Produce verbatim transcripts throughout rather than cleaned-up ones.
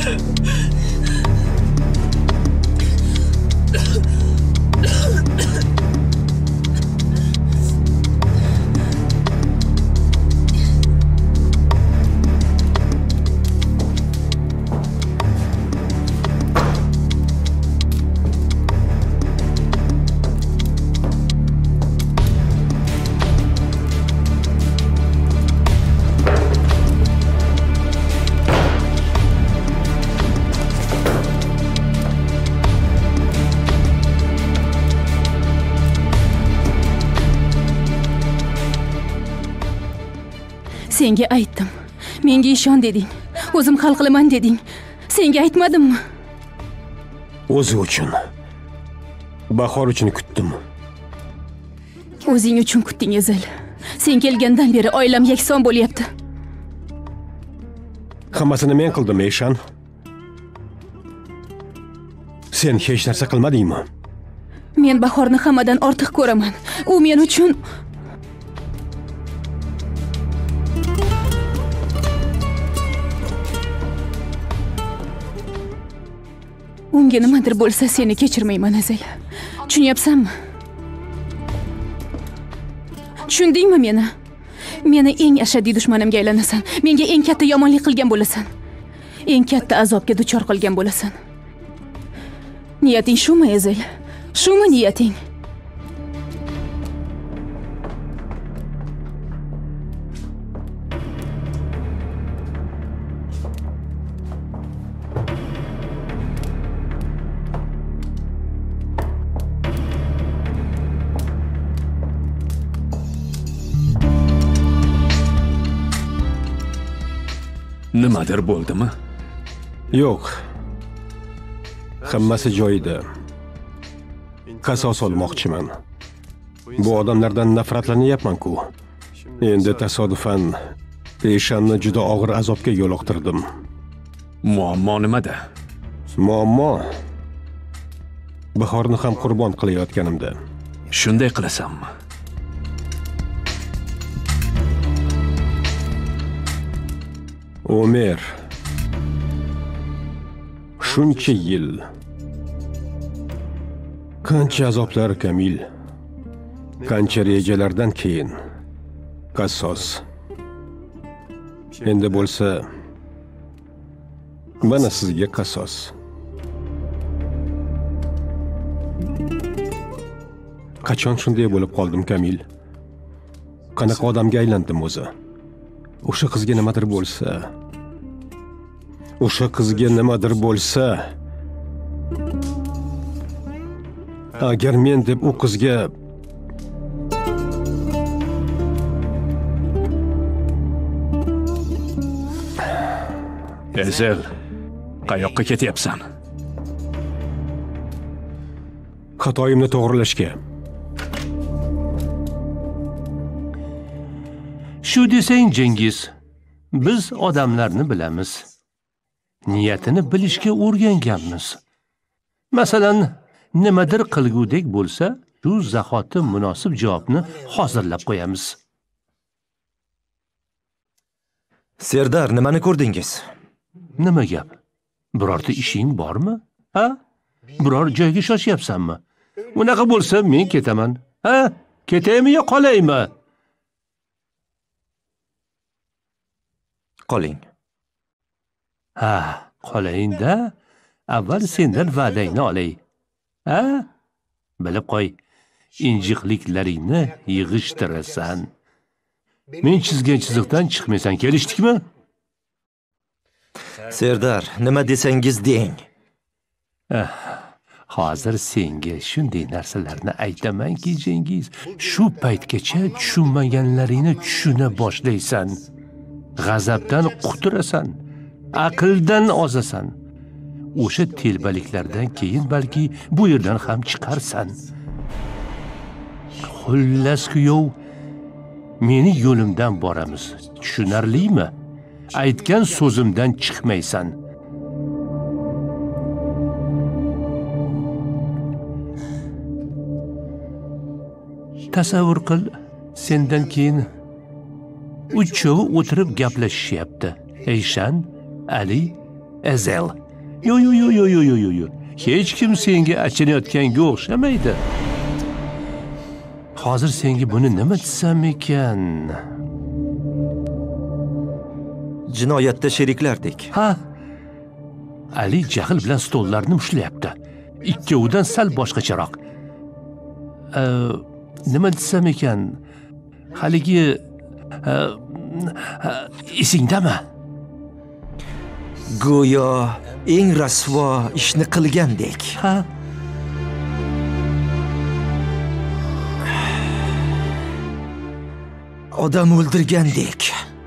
Senga aytdim. Menga ishon deding. O'zim hal qilaman deding. Senga aytmadimmi? O'zi uchun. Bahor uchun kutdim. O'zing uchun kutding, Ezil. Sen kelgandan beri oilam yakson bo'lyapti. Hammasini men qildim, Eshan. Sen hech narsa qilmadingmi? Men Bahorni hammadan ortiq ko'raman. U men uchun unga nimadir bo'lsa seni kechirmayman, Azil. Tushunyapsanmi? Tushundingmi meni? Meni eng ashaddiy dushmanimga aylanasan. Menga eng katta yomonlik qilgan bo'lasan. Eng katta azobga duchor qilgan bo'lasan. Niyating shumi, Azil? Shumi niyating? Nimadir bo'ldimi? Yo'q. Hammasi joyida. Qasos olmoqchiman. Bu odamlardan nafratlanyapman-ku. Endi tasodifan Eshanni juda og'ir azobga yo'liqtirdim. Muammo nimada? Muammo Bahorni ham qurbon qilayotganimda. Shunday qilasanmi? Omer, shuncha yil, qancha azoblar, Kamil, qancha rejalardan keyin qasos. Endi bo'lsa, mana sizga qasos. Qachon shunday bo'lib qoldim, Kamil? Qanaqa odamga aylandim o'zi? O'sha qizga nimadir bo'lsa, o'sha qizga nimadir bo'lsa, agar men deb u qizga Ezel, qayoqqa ketyapsan? Xatoyimni to'g'rilashga. Shu desang, Cengiz, biz odamlarni bilamiz. Niyatini bilishga o'rganganmiz. Masalan, nimadir qilgudek bo'lsa, shu zahoti munosib javobni hozirlab qo'yamiz. Serdar, nimani ko'rdingiz? Nima gap? Birorta ishing bormi? Ha? Biror joyga shoshyapsanmi? Unaqa bo'lsa, men ketaman. Ha? Ketaymi yo qolaymi? Qoling. Ha, qolaying-da. Avval sendan va'dangni olay. Ha? Bilib qo'y. Injiqliklaringni yig'ishtirasan. Men chizgan chiziqdan chiqmaysan, kelishdikmi? Serdar, nima desangiz deng. Ah, hozir senga shunday narsalarni aytamanki, Cengiz, shu paytgacha tushunmaganlaringni tushuna boshlaysan. G'azabdan quturasan, aqldan ozasan. O'sha telbaliklardan keyin balki bu yerdan ham chiqarsan. Xullas kuyov, meni yo'limdan boramiz. Tushunarlimi? Aytgan so'zimdan chiqmaysan. Tasavvur qil, sendan keyin uchovi o'tirib gaplashishyapti. Eshan, Ali, Ezel. Yo yo yo yo yo yo yo yo. Hech kim senga achinayotganga o'xshamaydi. Hozir senga buni nima desam ekan? Jinoyatda sheriklardik. Ha. Ali jahl bilan stollarni mushlayapti. Ikkovidan sal boshqacharoq. E, nima desam ekan? Haligi e, e, esingdami? Go'yo eng rasvo ishni qilgandek. Ha. Odam o'ldirgandek.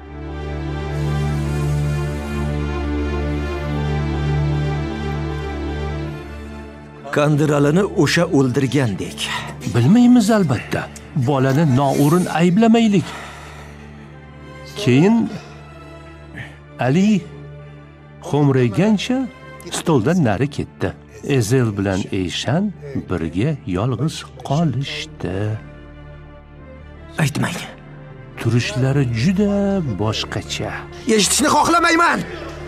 Kandiralini o'sha o'ldirgandek. Bilmaymiz albatta. Bolani noo'rin ayblamaylik. Keyin Ali xo'mraygancha stoldan nari ketdi. Ezel bilan Eyshan birga yolg'iz qolishdi. Aytmang. Turishlari juda boshqacha. Eshitishni xohlamayman.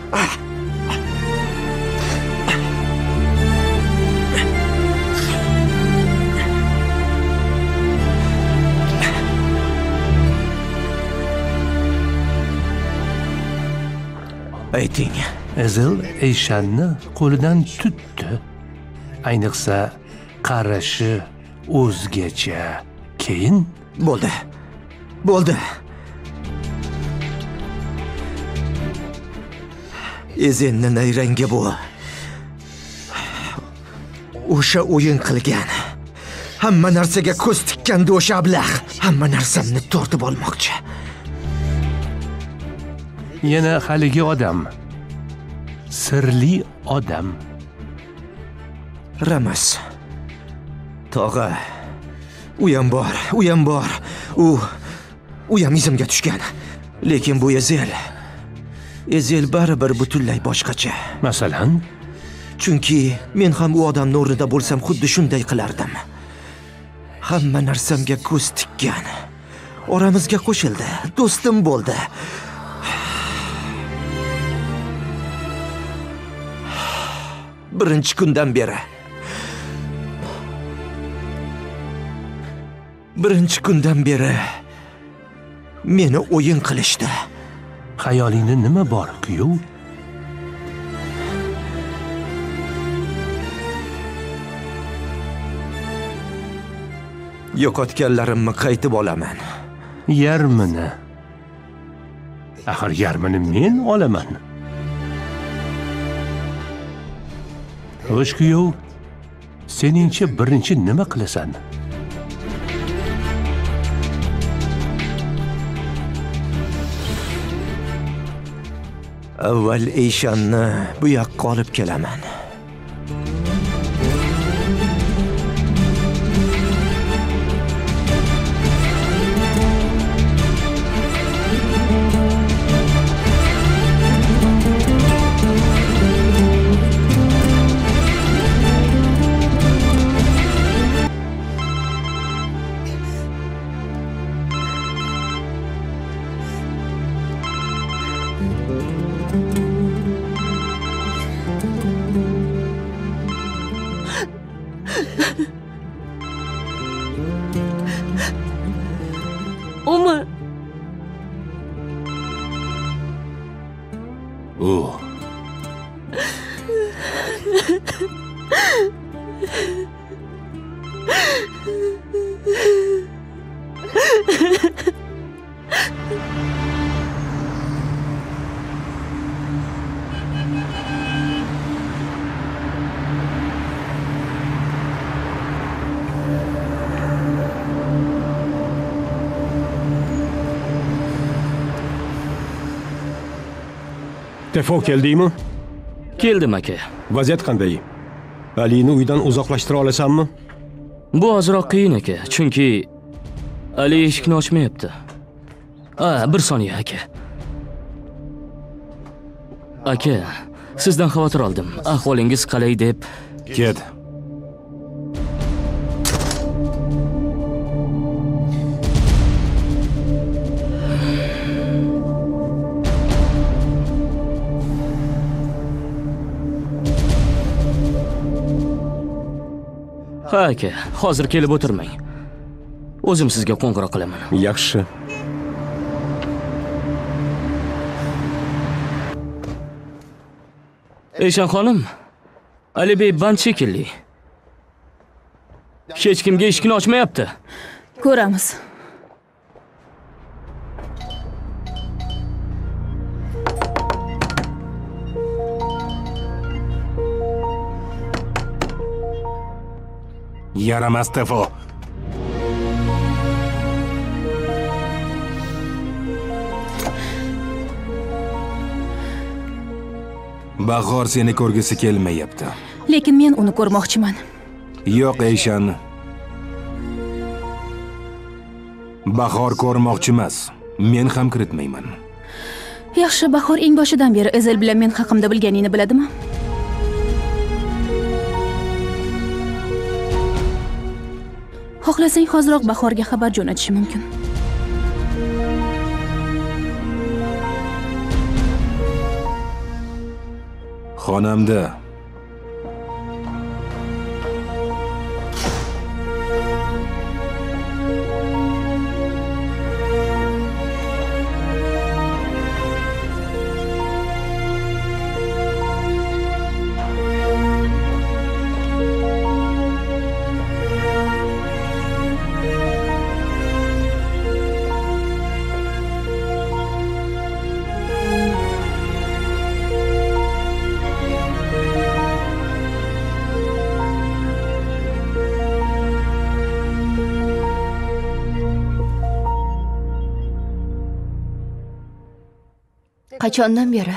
Ayting. Ezel Eyshanni qo'lidan tutdi. Ayniqsa qarashi o'zgacha. Keyin Bo'ldi. Bo'ldi. Ezenni nayranga bu. O'sha o'yin qilgan. Hamma narsaga ko'z tikkandi o'sha ablah. Hamma narsamni tortib olmoqchi. yana haligi odam. Sirli odam. Ramas. Tog'a. U ham bor, u ham bor. U u ham izimga tushgan. Lekin bu Ezel. Ezel baribir butunlay boshqacha. Masalan, chunki men ham u odamning o'rnida bo'lsam xuddi shunday qilardim. Hamma narsamga ko'z tikkan. Oramizga qo'shildi, do'stim bo'ldi. Birinchi kundan beri Birinchi kundan beri meni o'yin qilishdi. xayolingda nima bor, kuyov? Yo'qotganlarimni qaytib olaman. Yarmini. Axir yarmini men olaman. Xo'sh, kuyov, seningcha birinchi nima qilasan? Avval Eyshanni bu yoqqa olib kelaman. Umar. Oh. Tefo keldingmi? Keldim aka. Vaziyat qanday? Alini uydan uzoqlashtira olasanmi? Bu ozroq qiyin aka, chunki Ali eshikni ochmayapti. Ha, bir soniya aka. Aka, sizdan xavotir oldim. Ahvolingiz qalay deb. Ket. Ha aka, hozir kelib o'tirmang. O'zim sizga qo'ng'iroq qilaman. Yaxshi. Eshan xonim, Alibey band shekilli. Hech kimga eshikni ochmayapti. Ko'ramiz. Yaramas Tefo. Bahor seni ko'rgisi kelmayapti. Lekin men uni ko'rmoqchiman. Yo'q, Eyshan. Bahor ko'rmoqchi emas. Men ham kiritmayman. Yaxshi, Bahor eng boshidan beri Ezel bilan men haqimda bilganingni biladimi? Xohlasang hozirroq Bahorga xabar jo'natishim mumkin. Xonamda Qachondan beri?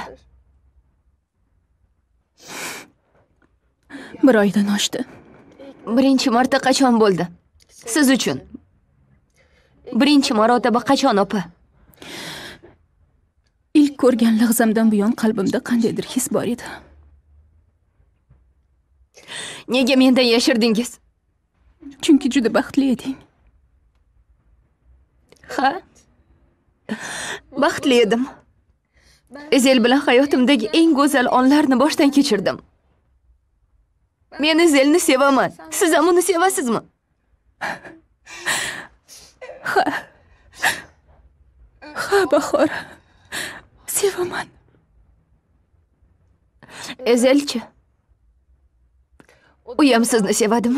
Bir oydan oshdi. Birinchi marta qachon bo'ldi? Siz uchun. Birinchi marotaba qachon, opa? Ilk ko'rgan lahzamdan buyon qalbimda qandaydir his bor edi. Nega mendan yashirdingiz? Chunki juda baxtli eding. Ha? Baxtli edim. Ezel bilan hayotimdagi eng go'zal onlarni boshdan kechirdim. Men Ezelni sevaman. Siz ham uni sevasizmi? Ha. Ha, Bahor. Sevaman. Ezelchi? U ham sizni sevadimi?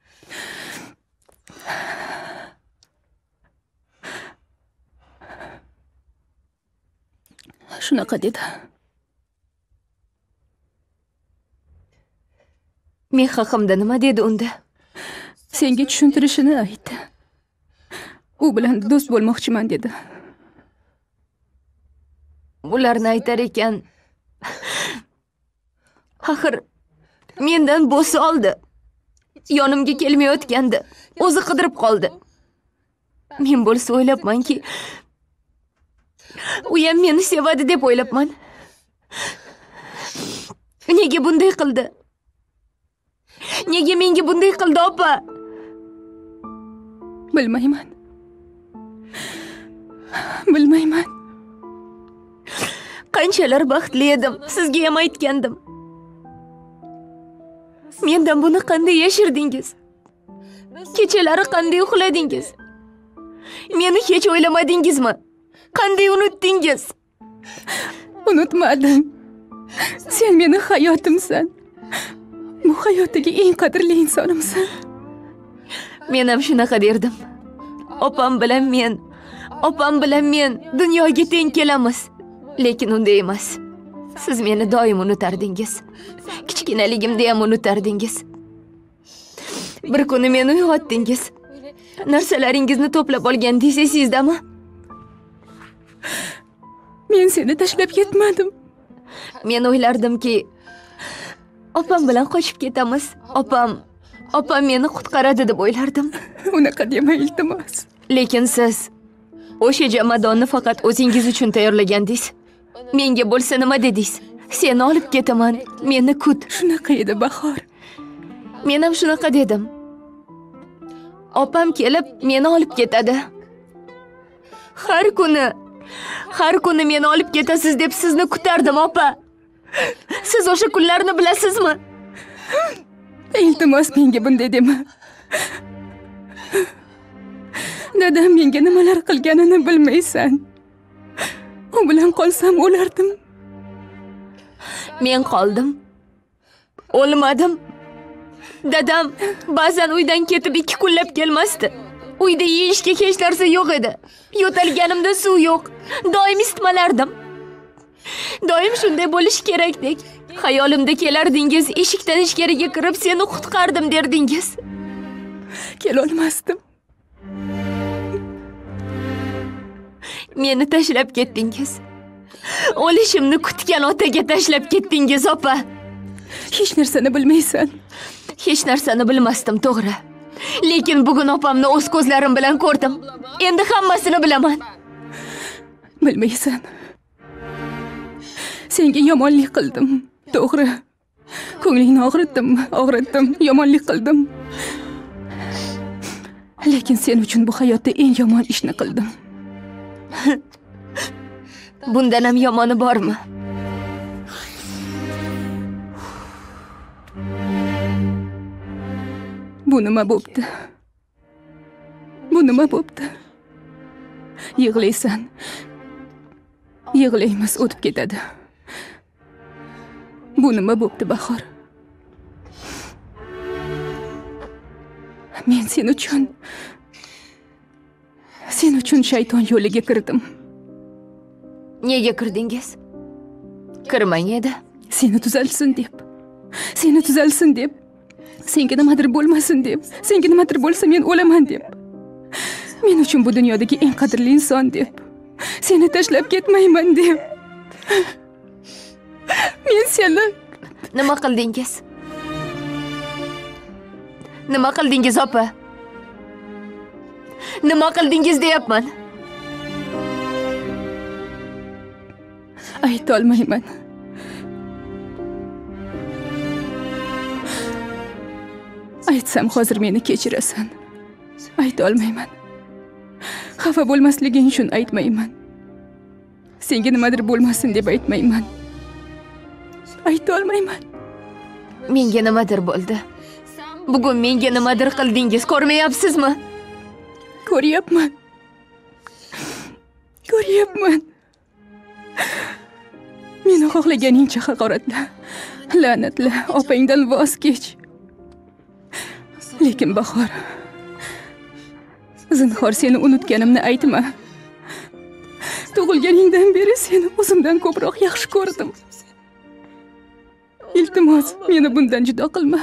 Shunaqa dedi. Men haqimda nima dedi unda? Senga tushuntirishini aytdi. U bilan do'st bo'lmoqchiman dedi. Bularni aytar ekan. Axir mendan bo'sa oldi. Yonimga kelmayotgandi. O'zi qidirib qoldi. Men bo'lsa o'ylabmanki, u ham meni sevadi deb o'ylabman. Nega bunday qildi? Nega menga bunday qildi, opa? Bilmayman. Bilmayman. Qanchalar baxtli edim, sizga ham aytgandim. Mendan buni qanday yashirdingiz? Kechalari qanday uxladingiz? Meni hech o'ylamadingizmi? Qanday unutdingiz? Unutmadim. Sen meni hayotimsan. Bu hayotdagi eng qadrli insonimsan. Men ham shunaqa derdim. Opam bilan men, opam bilan men dunyoga teng kelamiz. Lekin unday emas. Siz meni doim unutardingiz. Kichkinaligimda ham unutardingiz. Bir kuni meni uyg'otdingiz. Narsalaringizni to'plab olgandingiz esingizdami? Men seni tashlab ketmadim. Men o'ylardimki, opam bilan qochib ketamiz. Opam, opam meni qutqaradi deb o'ylardim. Unaqa dema, iltimos. Lekin siz o'sha jamadonni faqat o'zingiz uchun tayyorlagandingiz. Menga bo'lsa nima dedingiz? Seni olib ketaman, meni kut. Shunaqa edi, Bahor. Men ham shunaqa dedim. Opam kelib meni olib ketadi. Har kuni, har kuni meni olib ketasiz deb sizni kutardim, opa. Siz o'sha kunlarni bilasizmi? Iltimos, menga bunday dema. Dadam menga nimalar qilganini bilmaysan. U bilan qolsam o'lardim. Men qoldim. O'lmadim. Dadam ba'zan uydan ketib ikki kunlab kelmasdi. Uyda yeyishga hech narsa yo'q edi. Yo'talganimda suv yo'q. Doim isitmalardim. Doim shunday bo'lishi kerakdek. Xayolimda kelardingiz, eshikdan ichkariga kirib seni qutqardim derdingiz. Kela olmasdim. Meni tashlab ketdingiz. O'lishimni kutgan otaga tashlab ketdingiz, opa. Hech narsani bilmaysan. Hech narsani bilmasdim, to'g'ri. Lekin bugun opamni o'z ko'zlarim bilan ko'rdim. Endi hammasini bilaman. Bilmaysan. Senga yomonlik qildim, to'g'ri. Ko'nglingni og'ritdim, og'ritdim, yomonlik qildim. Lekin sen uchun bu hayotda eng yomon ishni qildim. Bundan ham yomoni bormi? Bu nima bo'pti? Bu nima bo'pti? Yig'laysan. Yig'laymiz, o'tib ketadi. Bu nima bo'pti, Bahor? Men sen uchun sen uchun shayton yo'liga kirdim. Nega kirdingiz? Kirmang edi. Seni tuzalsin deb. Seni tuzalsin deb. Senga nimadir bo'lmasin deb. Senga nimadir bo'lsa men o'laman deb. Men uchun bu dunyodagi eng qadrli inson deb. Seni tashlab ketmayman deb. Men seni nima qildingiz? Nima qildingiz, opa? Nima qildingiz deyapman. Ayta olmayman. Aytsam hozir meni kechirasan. Ayta olmayman. Xafa bo'lmasliging uchun aytmayman. Senga nimadir bo'lmasin deb aytmayman. Ayta olmayman. Menga nimadir bo'ldi. Bugun menga nimadir qildingiz, ko'rmayapsizmi? Ko'ryapman. Ko'ryapman. Meni xohlaganingcha haqoratla, la'natla, opangdan voz kech. Lekin Bahor, zinhor seni unutganimni aytma. Tug'ilganingdan beri seni o'zimdan ko'proq yaxshi ko'rdim. Iltimos, meni bundan judo qilma.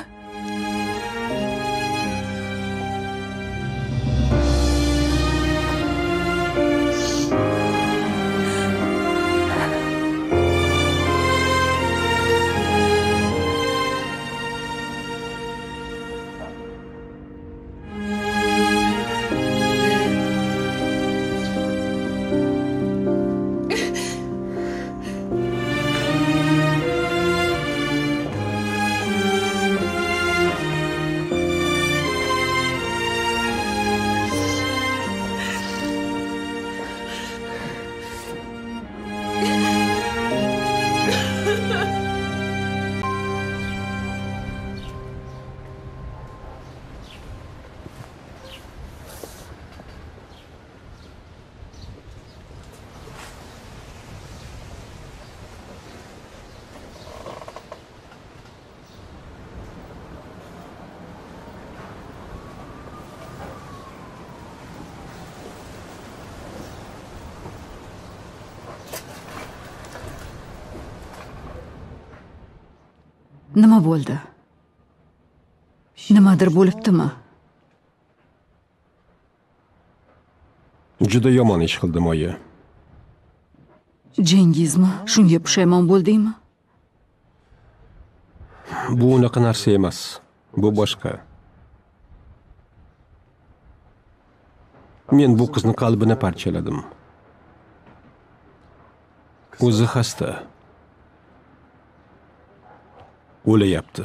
Nima bo'ldi? Nimadir bo'libdimi? Juda yomon ish qildim, oyi. Jengizmi? Shunga pushaymon bo'ldingmi? Bu unaqa narsa emas. Bu boshqa. Men bu qizni qalbini parchaladim. O'zi xasta. O'layapti.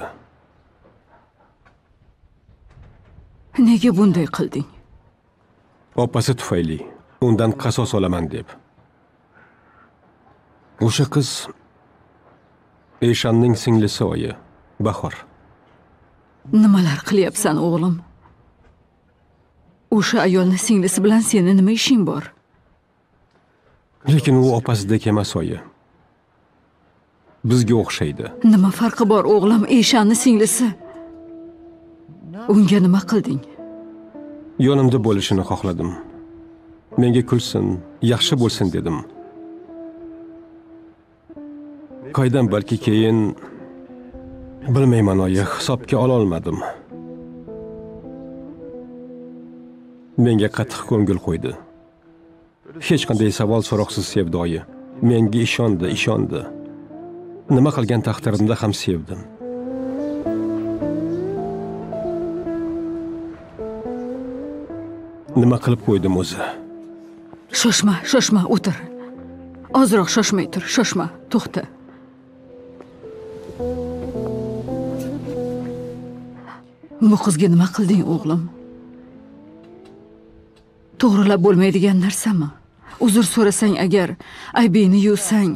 Nega bunday qilding? Opasi tufayli undan qasos olaman deb. O'sha qiz Eshanning singlisi, oyi, Bahor. Nimalar qilyapsan, o'g'lim? O'sha ayolni singlisi bilan seni nima ishing bor? Lekin u opasidek emas oyi. Bizga o'xshaydi. Nima farqi bor o'g'lim, Eshanni singlisi? Unga nima qilding? Yonimda bo'lishini xohladim. Menga kulsin, yaxshi bo'lsin dedim. Qaydan balki keyin bilmayman oyi, hisobga ola olmadim. Menga qattiq ko'ngil qo'ydi. Hech qanday savol so'roqsiz sevdi oyi. Menga ishondi, ishondi. Nima qilgan taqdirimda ham sevdim. Nima qilib qo'ydim o'zi? Shoshma, shoshma, o'tir. Ozroq shoshmay tur, shoshma, to'xta. Bu qizga nima qilding, o'g'lim? To'g'rilab bo'lmaydigan narsami? Uzr so'rasang agar, aybingni yuvsang.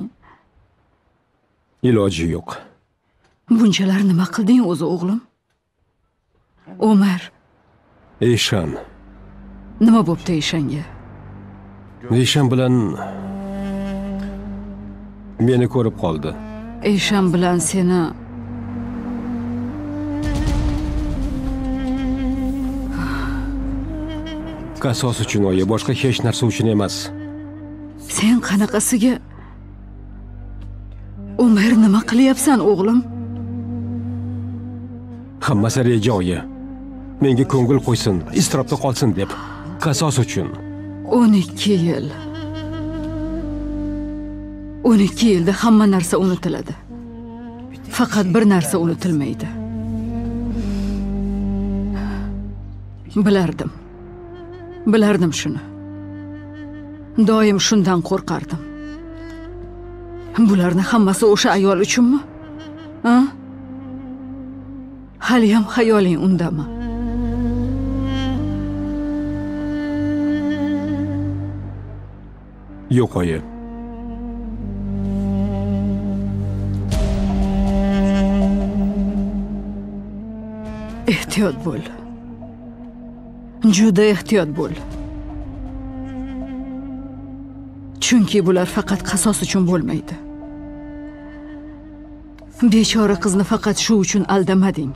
Iloji yo'q. Bunchalar nima qilding o'zi, o'g'lim? Umar. Eshan. Nima bo'pti Eshanga? Eshan bilan meni ko'rib qoldi. Eshan bilan seni qasos uchun oyi, boshqa hech narsa uchun emas. Sen qanaqasiga? Umar, nima qilyapsan, o'g'lim? Hammasi reja oyi. Menga ko'ngil qo'ysin, iztirobda qolsin deb. Qasos uchun. o'n ikki yil. o'n ikki yilda hamma narsa unutiladi. Faqat bir narsa unutilmaydi. Bilardim. Bilardim shuni. Doim shundan qo'rqardim. Bularning hammasi o'sha ayol uchunmi? Ha? Hali ham xayoling undami? Yo'q oyi. Ehtiyot bo'l. Juda ehtiyot bo'l. Chunki bular faqat qasos uchun bo'lmaydi. Bechora qizni faqat shu uchun aldamading.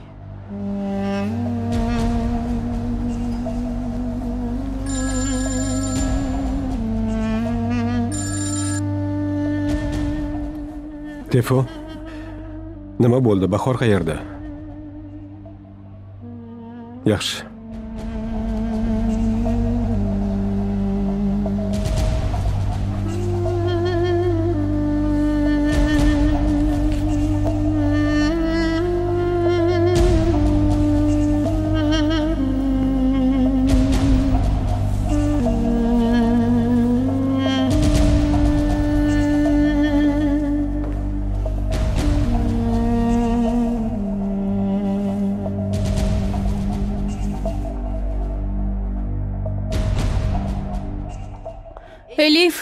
Tefo. Nima bo'ldi? Bahor qayerda? Yaxshi. Elif.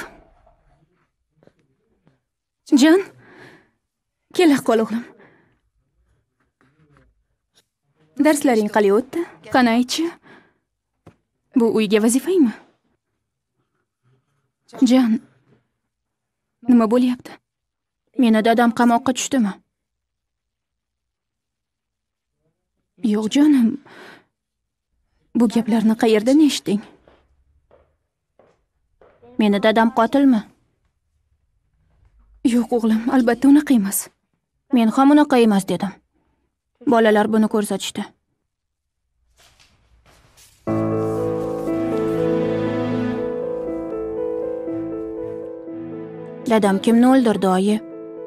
Jon. Kela qol o'g'lim. Darslaring qalay o'tdi? Qani aytchi? Bu uyga vazifangmi? Jon. Nima bo'lyapti? Meni dadam qamoqqa tushdimi? Yo'q jonim. Bu gaplarni qayerdan eshitding? Meni dadam qotilmi? Yo'q o'g'lim, albatta unaqa emas. Men ham unaqa emas dedim. Bolalar buni ko'rsatishdi. Dadam kimni o'ldirdi, oyi?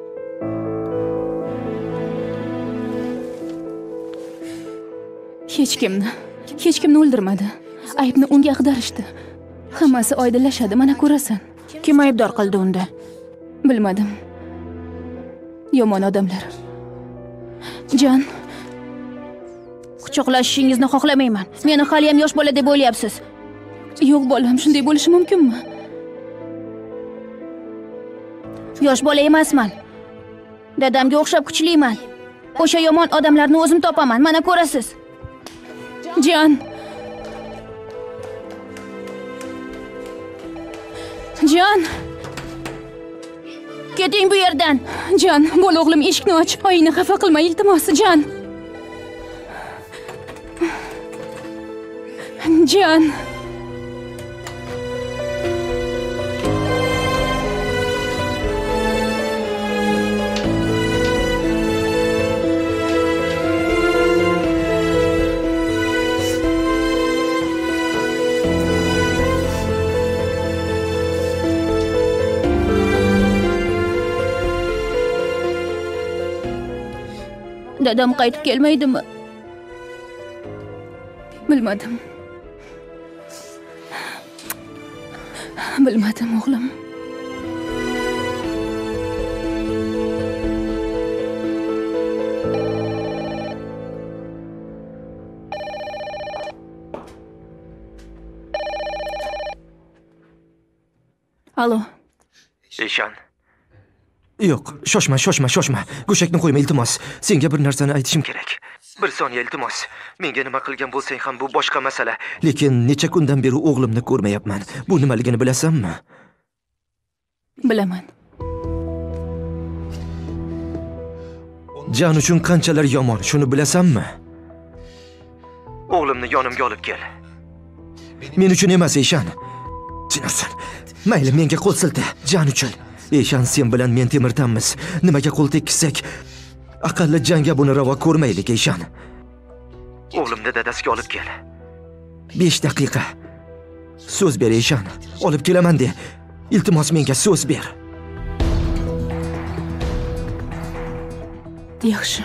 Hech kimni, hech kimni o'ldirmadi. Aybni unga ag'darishdi. Hammasi oydinlashadi, mana ko'rasan. Kim aybdor qildi unda? Bilmadim. Yomon odamlar. Jon, quchoqlashishingizni xohlamayman. Meni hali ham yosh bola deb o'ylayapsiz. Yo'q bolam, shunday bo'lishi mumkinmi? Yosh bola emasman. Dadamga o'xshab kuchliman. O'sha yomon odamlarni o'zim topaman, mana ko'rasiz. Jon. Jon! Keting bu yerdan. Jon, bo'l o'g'lim, eshikni och. Oyingni xafa qilma, iltimos, Jon. Jon. Dadam qaytib kelmaydimi? Bilmadim. Bilmadim o'g'lim. Alo. Eshan. Yo'q, shoshma, shoshma, shoshma. Go'shakni qo'yma, iltimos. Senga bir narsani aytishim kerak. Bir soniya, iltimos. Menga nima qilgan bo'lsang ham bu boshqa masala. Lekin necha kundan beri o'g'limni ko'rmayapman. Bu nimaligini bilasanmi? Bilaman. Jon uchun qanchalar yomon, shuni bilasanmi? O'g'limni yonimga olib kel. Men uchun emas, Eshan. Sinarsan. Mayli, menga qo'l silta, Jon uchun. Eshan, sen bilan men Temirtanmiz. Nimaga qo'l tekkizsak, aqalli jangga buni ravo ko'rmaylik, Eshan. O'g'limni dadasiga olib kel. besh daqiqa. So'z ber, Eshan. Olib kelaman de. Iltimos, menga so'z ber. Yaxshi.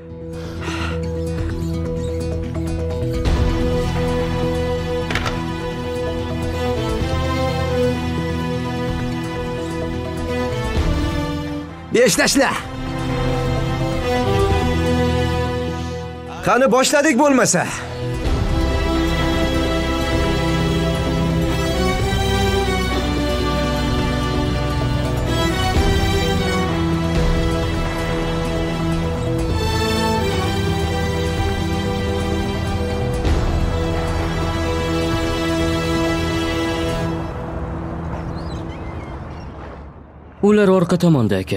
Besh tashla. Qani boshladik bo'lmasa. Ular orqa tomonda aka.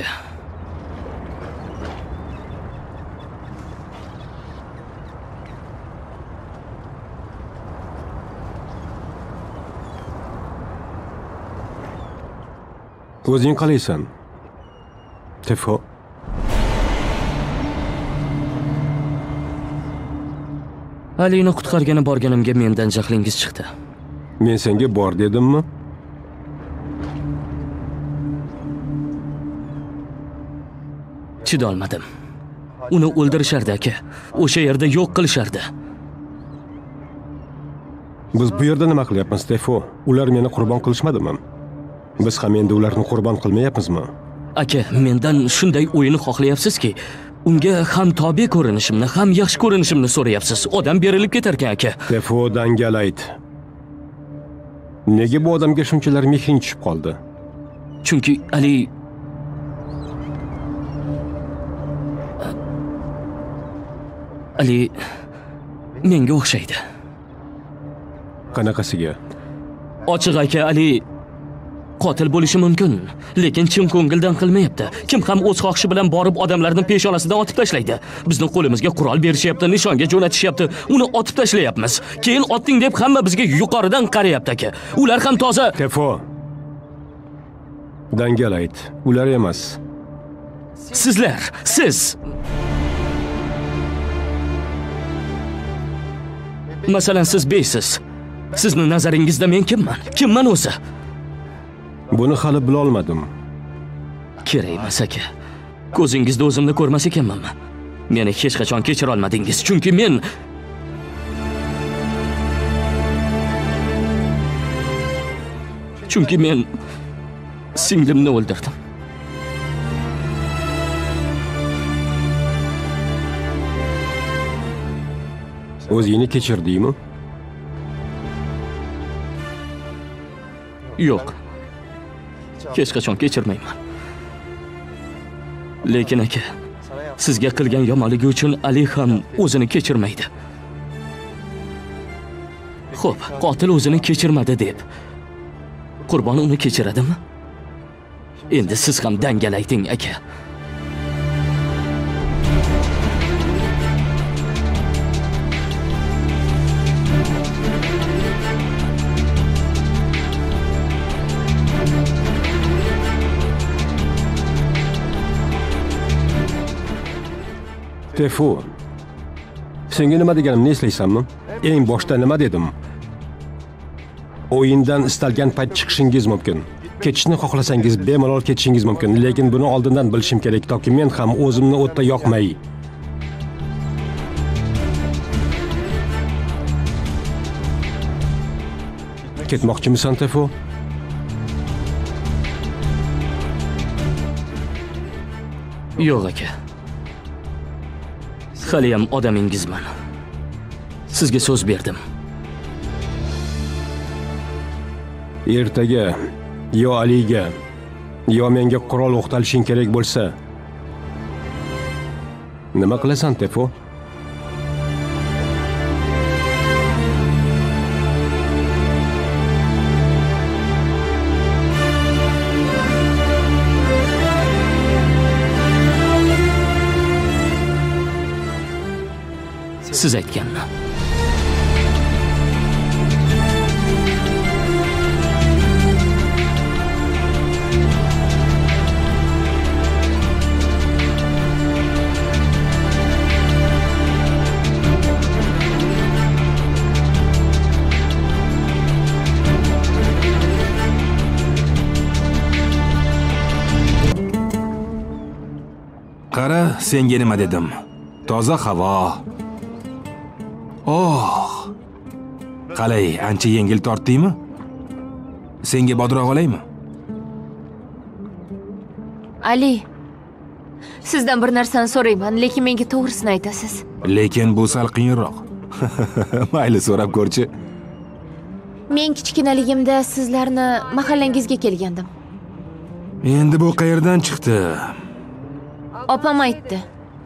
O'zing qalaysan? Tefo. Alini qutqargani borganimga mendan jahlingiz chiqdi. Men senga bor dedimmi? Chidolmadim. Uni o'ldirishardi aka. O'sha yerda yo'q qilishardi. Biz bu yerda nima qilyapmiz, Tefo? Ular meni qurbon qilishmadimi? Biz ham endi ularni qurbon qilmayapmizmi? Aka, mendan shunday o'yinni xohlayapsizki, unga ham tobe ko'rinishimni, ham yaxshi ko'rinishimni so'rayapsiz. Odam berilib ketar ekan aka. Tefo, dangal ayt. Nega bu odamga shunchalar mehring tushib qoldi? Chunki Ali Ali menga o'xshaydi. Qanaqasiga? Ochiq aka, Ali qotil bo'lishi mumkin, lekin chin ko'ngildan qilmayapti. Kim ham o'z xohishi bilan borib odamlarni peshonasidan otib tashlaydi. Bizning qo'limizga qurol berishyapti, nishonga jo'natishyapti, uni otib tashlayapmiz. Keyin otding deb hamma bizga yuqoridan qarayapti aka. Ular ham toza. Tefo. Dangal ayt. Ular emas. Sizlar, siz. Masalan, siz beysiz. Sizning nazaringizda men kimman? Kimman o'zi? Buni hali bila olmadim. Kerak emas aka. Ko'zingizda o'zimni ko'rmas ekanmanmi? Meni hech qachon kechira olmadingiz, chunki men Chunki men singlimni o'ldirdim. O'zingni kechirdingmi? Yo'q. Hech qachon kechirmayman. Lekin aka, sizga qilgan yomonligi uchun Ali ham o'zini kechirmaydi. Xo'p, qotil o'zini kechirmadi deb Qurbon uni kechiradimi? Endi siz ham dangalayting, aka. Tefu, senga nima deganimni eslaysanmi? Eng boshda nima dedim? O'yindan istalgan payt chiqishingiz mumkin. Ketishni xohlasangiz bemalol ketishingiz mumkin, lekin buni oldindan bilishim kerak toki men ham o'zimni o'tda yoqmay. Ketmoqchimisan, Tefu? Yo'q aka. Haliyam odamingizman. Sizga so'z berdim. Ertaga yo Aliga yo menga qurol o'qtalishing kerak bo'lsa, nima qilasan, Tefu? Siz aytganni. Qara, senga nima dedim? Toza havo. Oh. Qalay, ancha yengil tortdingmi? Senga bodroq olaymi? Ali, sizdan bir narsani so'rayman, lekin menga to'g'risini aytasiz. Lekin bu sal qiyinroq. Mayli, so'rab ko'rchi. Men kichkinaligimda sizlarni mahallangizga kelgandim. Endi bu qayerdan chiqdi? Opam aytdi.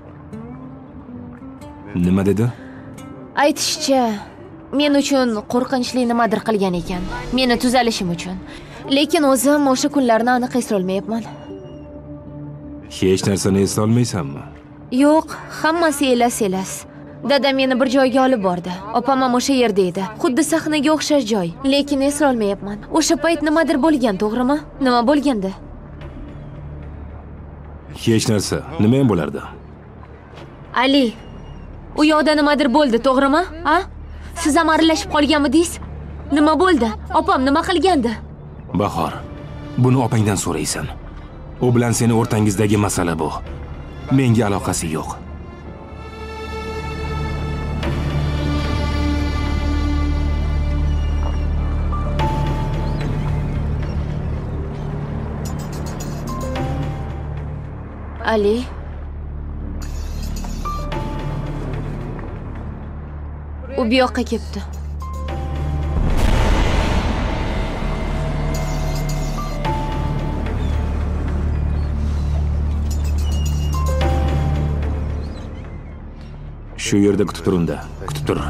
Nima dedi? Aytishicha, men uchun qo'rqinchli nimadir qilgan ekan. Meni tuzalishim uchun. Lekin o'zim o'sha kunlarni aniq eslay olmayapman. Hech narsani eslay olmaysanmi? Yo'q, hammasi elas-elas. Dadam meni bir joyga olib bordi. Opam ham o'sha yerda edi. Xuddi sahnaga o'xshash joy, lekin eslay olmayapman. O'sha payt nimadir bo'lgan, to'g'rimi? Nima bo'lgandi? Hech narsa. Nima ham bo'lardi? Ali, u yoqda nimadir bo'ldi, to'g'rimi? Ha? Siz ham aralashib qolganmidingiz? Nima bo'ldi? Opam nima qilgandi? Bahor, buni opangdan so'raysan. U bilan seni o'rtangizdagi masala bu. Menga aloqasi yo'q. Ali, u bu yoqqa ketdi. Shu yerda kutib tur unda. Kutib tur.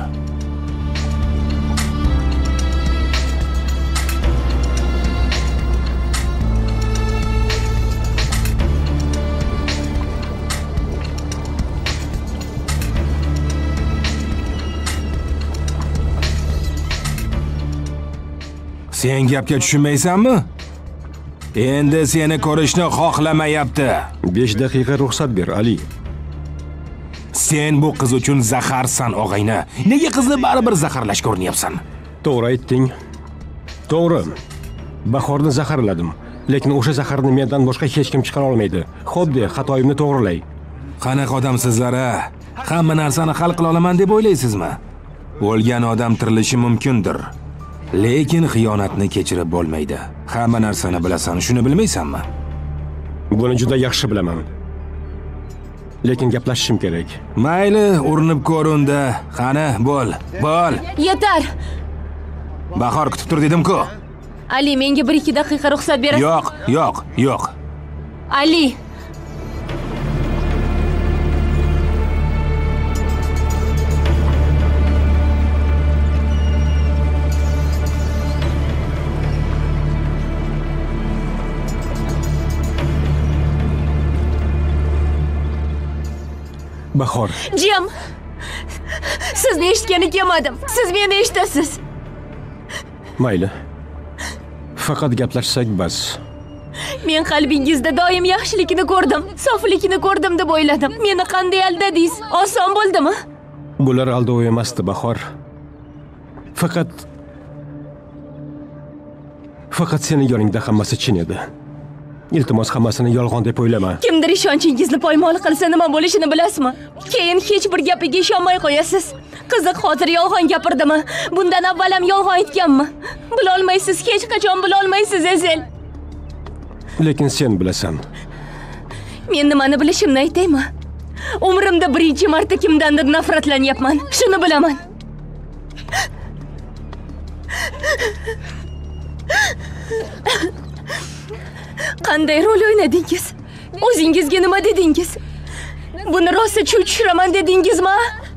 Sen gapga tushunmaysanmi? Endi seni ko'rishni xohlamayapti. besh daqiqa ruxsat ber, Ali. Sen bu qiz uchun zaharsan, og'ayni. Nega qizni baribir zaharlash ko'rinyapsan? To'g'ri aytding. To'g'ri. Bahorni zaharladim, lekin o'sha zaharni mendan boshqa hech kim chiqara olmaydi. Xuddi xatoyimni to'g'rilay. Qanaqa odamsizlar-a? Hamma narsani hal qila olaman deb o'ylaysizmi? O'lgan odam tirilishi mumkindir, lekin xiyonatni kechirib bo'lmaydi. Hamma narsani bilasan, shuni bilmaysanmi? Buni juda yaxshi bilaman. Lekin gaplashishim kerak. Mayli, urinib ko'r unda. Qani, bo'l, bo'l. Yetar. Bahor kutib tur dedim-ku. Ali, menga bir ikki daqiqa ruxsat berasiz? Yo'q, yo'q, yo'q. Ali. Bahor, Jim. Sizni eshitgani kelmadim. Siz meni eshitasiz. mayli. Faqat gaplashsak bas. Men qalbingizda doim yaxshilikni ko'rdim, soflikni ko'rdim deb o'yladim. Meni qanday aldadingiz? Oson bo'ldimi? Bular aldov emasdi, Bahor. Faqat Faqat sening yoningda hammasi chin edi. Iltimos hammasini yolg'on deb o'ylama. Kimdir ishonchingizni poymol qilsa nima bo'lishini bilasizmi? Keyin hech bir gapiga ishonmay qo'yasiz. Qiziq, xotir yolg'on gapirdimi? Bundan avval ham yolg'on aytganmi? Bilolmaysiz, hech qachon bilolmaysiz, Ezel. Lekin sen bilasan. Men nimani bilishimni aytaymi? Umrimda birinchi marta kimdandir nafratlanyapman. Shuni bilaman. Qanday rol o'ynadingiz? O'zingizga nima dedingiz? Buni rosa chuv tushiraman dedingizmi?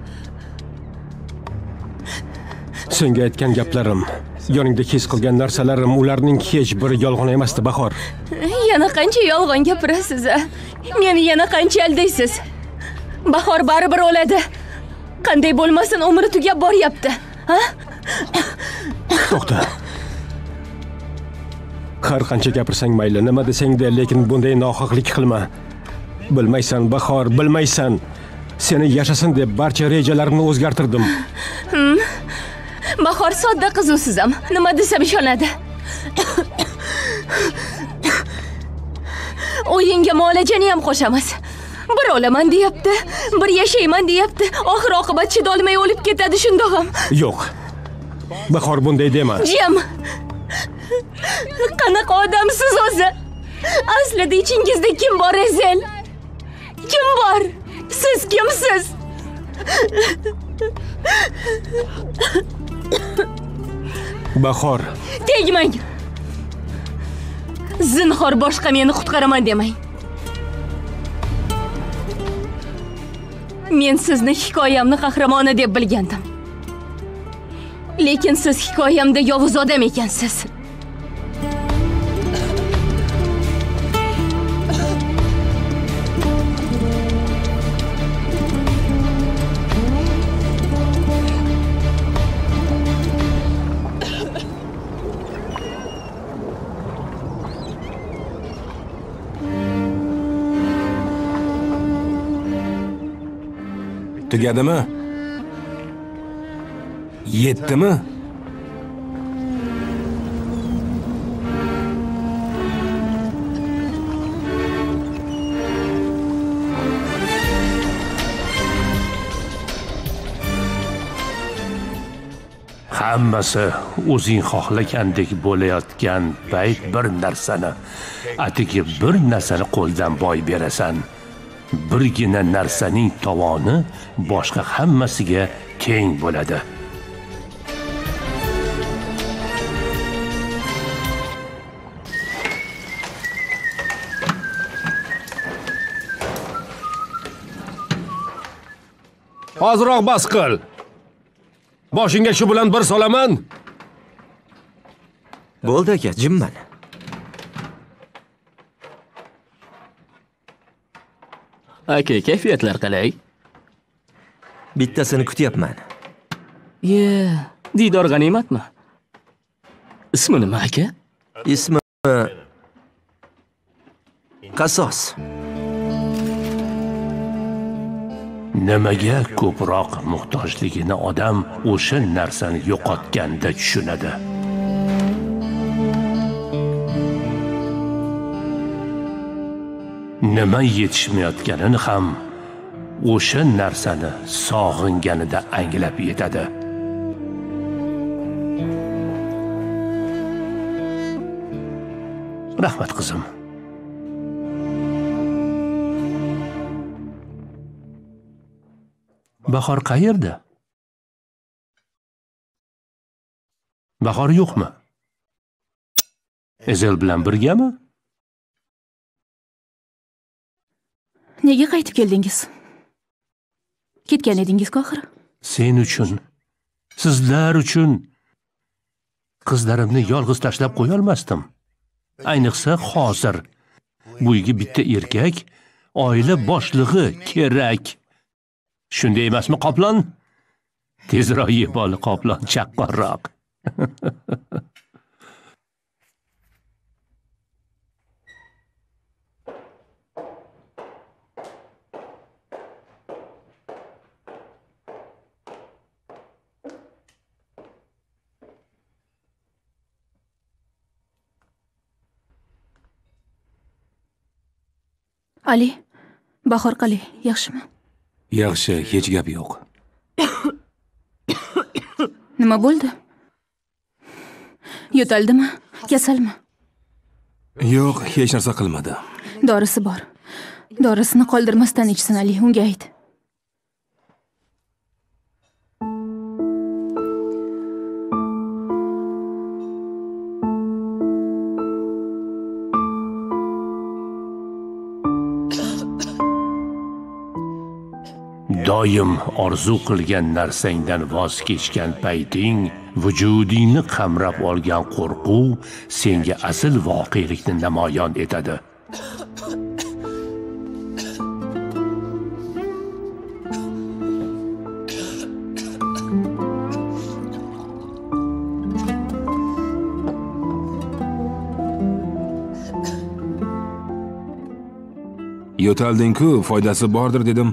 Senga aytgan gaplarim, yoningda his qilgan narsalarim, ularning hech biri yolg'on emasdi, Bahor. Yana qancha yolg'on gapirasiz? Meni yana qancha aldaysiz? Bahor baribir o'ladi. Qanday bo'lmasin, umri tugab boryapti. Ha? To'xta. Har qancha gapirsang mayli, nima desang-da, lekin bunday nohaqlik qilma. Bilmaysan, Bahor, bilmaysan. Seni yashasin deb barcha rejalarimni o'zgartirdim. Hmm. Bahor sodda qiz ham. Nima desam ishonadi. O'yinga muolajani ham qo'shamiz. Bir o'laman deyapti, bir yashayman deyapti. Oxir oqibat chidolmay o'lib ketadi shundoq ham. Yo'q. Bahor bunday dema. Jim. Qanaqa odamsiz o'zi? Aslida ichingizda kim bor, Ezel? Kim bor? Siz kimsiz? Bahor. Tegmang. Zinhor boshqa meni qutqaraman demang. Men sizni hikoyamni qahramoni deb bilgandim. Lekin siz hikoyamda yovuz odam ekansiz. Tugadimi? Yetdimi? Hammasi o'zing xohlagandek bo'layotgan payt bir narsani, atigi bir narsani qo'ldan boy berasan. Birgina narsaning tovoni boshqa hammasiga teng bo'ladi. Hozirroq bas qil. Boshingga shu bilan bir solaman. Bo'ldi aka, jimman. Aka, kayfiyatlar qalay? Bittasini kutyapman. Ye, Didor g'animatmi? Ismi nima aka? Ismi Qasos. Nimaga ko'proq muhtojligini odam o'sha narsani yo'qotganda tushunadi. Nima yetishmayotganini ham o'sha narsani sog'inganida anglab yetadi. Rahmat qizim. Bahor qayerda? Bahor yo'qmi? Ezel bilan birgami? Nega qaytib keldingiz? Ketgan edingiz-ku oxir. Sen uchun, sizlar uchun qizlarimni yolg'iz tashlab qo'ya olmasdim. Ayniqsa hozir bu uyga bitta erkak, oila boshlig'i kerak. Shunday emasmi, qoplon? Tezroq yeb ol, qoplon, chaqqonroq. Ali, Bahor qalay, yaxshimi? Yaxshi, hech gap yo'q. Nima bo'ldi? Yo'taldimi? Kasalmi? Yo'q, hech narsa qilmadi. Dorisi bor. Dorisini qoldirmasdan ichsin Ali, unga ayt. Doim orzu qilgan narsangdan voz kechgan payting, vujudingni qamrab olgan qo'rquv senga asl voqelikni namoyon etadi. Yo'talding-ku, foydasi bordir dedim.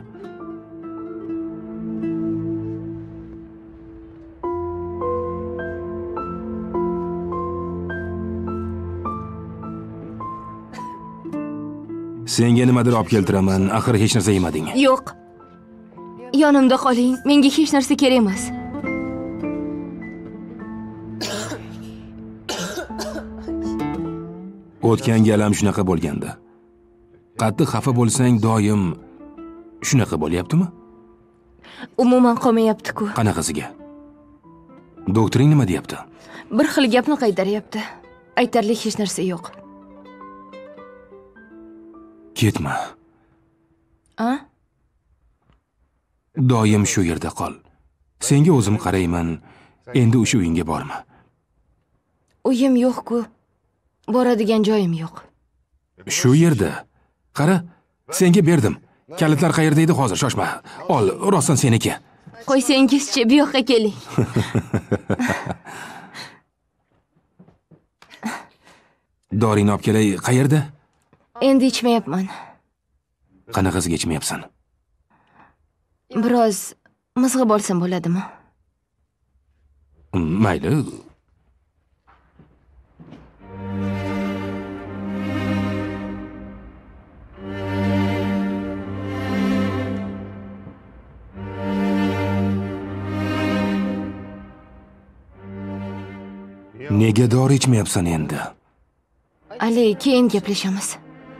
Senga nimadir olib keltiraman, axir hech narsa yemading. Yo'q. Yonimda qoling, menga hech narsa kerak emas. O'tgan galam shunaqa bo'lgandi. Qattiq xafa bo'lsang doim shunaqa bo'lyaptimi? Umuman qolmayapti-ku. Qanaqasiga? Doktoring nima deyapti? Bir xil gapni qaytaryapti. Aytarlik hech narsa yo'q. Ketma. A? Doim shu yerda qol. Senga o'zim qarayman. Endi o'sha uyingga borma. Uyim yo'q-ku. Boradigan joyim yo'q. Shu yerda. Qara, senga berdim. Kalitlar qayerda edi hozir? Shoshma. Ol, rostdan seniki. Qo'ysangizchi, bu yoqqa keling. Doringni olib kelay, qayerda? Endi ichmayapman. Qanaqasiga ichmayapsan? Biroz mizg'ib olsam bo'ladimi? Mayli. Nega dori ichmayapsan endi? Ali, keyin gaplashamiz.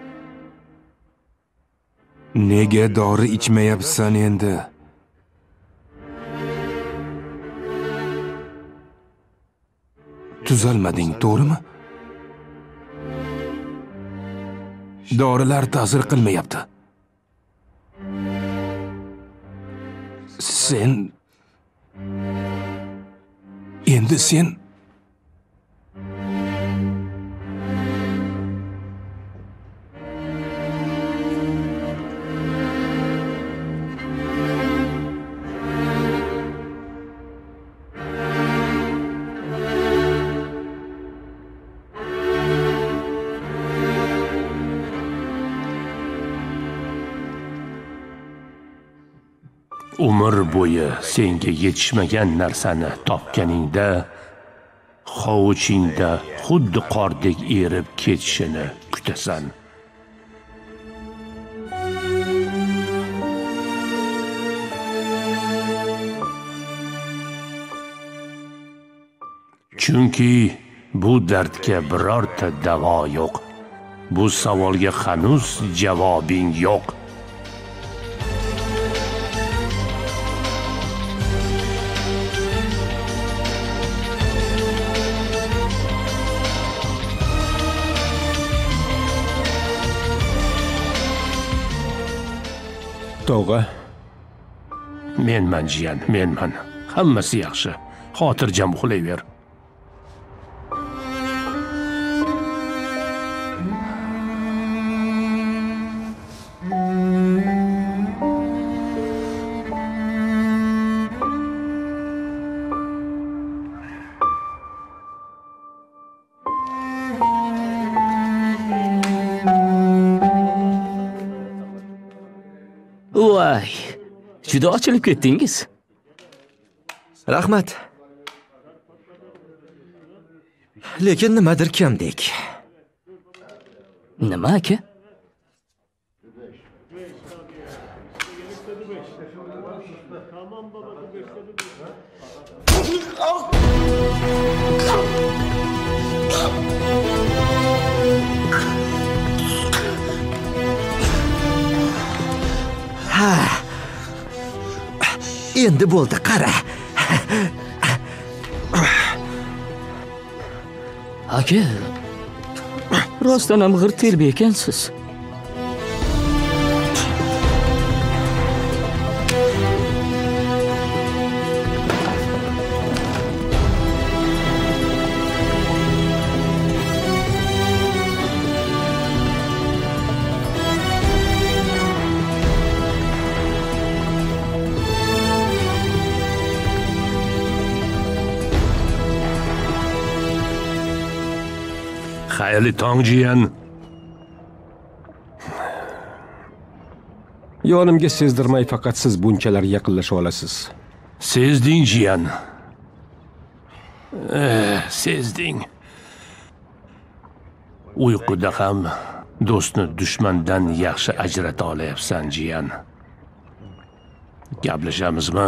Nega dori ichmayapsan endi? Tuzalmading, to'g'rimi? Dorilar ta'sir qilmayapti. Sen endi sen umr bo'yi senga yetishmagan narsani topganingda hovuchingda xuddi qordek erib ketishini kutasan. Chunki bu dardga birorta davo yo'q. Bu savolga hanuz javobing yo'q. Tog'a, Menman jiyan, menman. Hammasi yaxshi. Xotirjam uxlayver. Voy, juda ochilib ketdingiz. Rahmat. Lekin nimadir kamdek. Nima aka? Ha. Endi bo'ldi, qara. Aka, rostdan ham g'irt telba ekansiz. Xayrli tong jiyan. Yonimga sezdirmay faqat siz bunchalar yaqinlasha olasiz. Sezding jiyan. Eh, sezding. Uyquda ham do'stni dushmandan yaxshi ajrata olayapsan jiyan. Gaplashamizmi?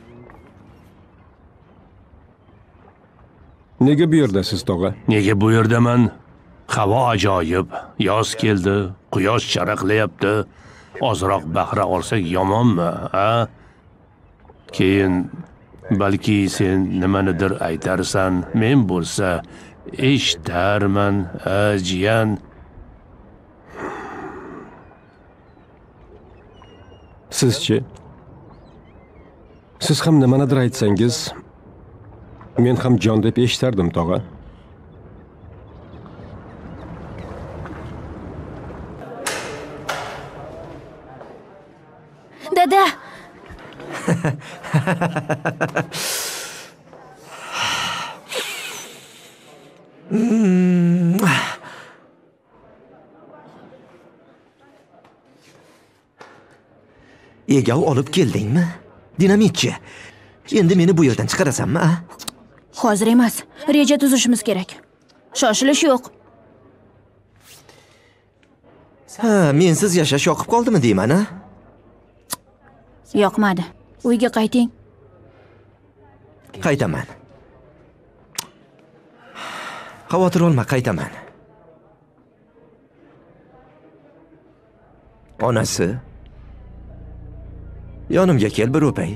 Nega bu yerdasiz, tog'a? Nega bu yerdaman? Havo ajoyib. Yoz keldi, quyosh charaqlayapti. Ozroq bahra olsak yomonmi, ha? Keyin balki sen nimanidir aytarsan, men bo'lsa eshitarman, ha, jiyan. Sizchi? Siz ham nimanidir aytsangiz, men ham jon deb eshitardim, tog'a. Dada. Egov olib keldingmi? Dinamitchi. Endi meni bu yerdan chiqarasanmi, a? Hozir emas. Reja tuzishimiz kerak. Shoshilish yo'q. Ha, mensiz yashash yoqib qoldimi deyman, a? Yoqmadi. Uyga qayting. Qaytaman. Xavotir olma, qaytaman. Onasi, yonimga kel, bir o'pay.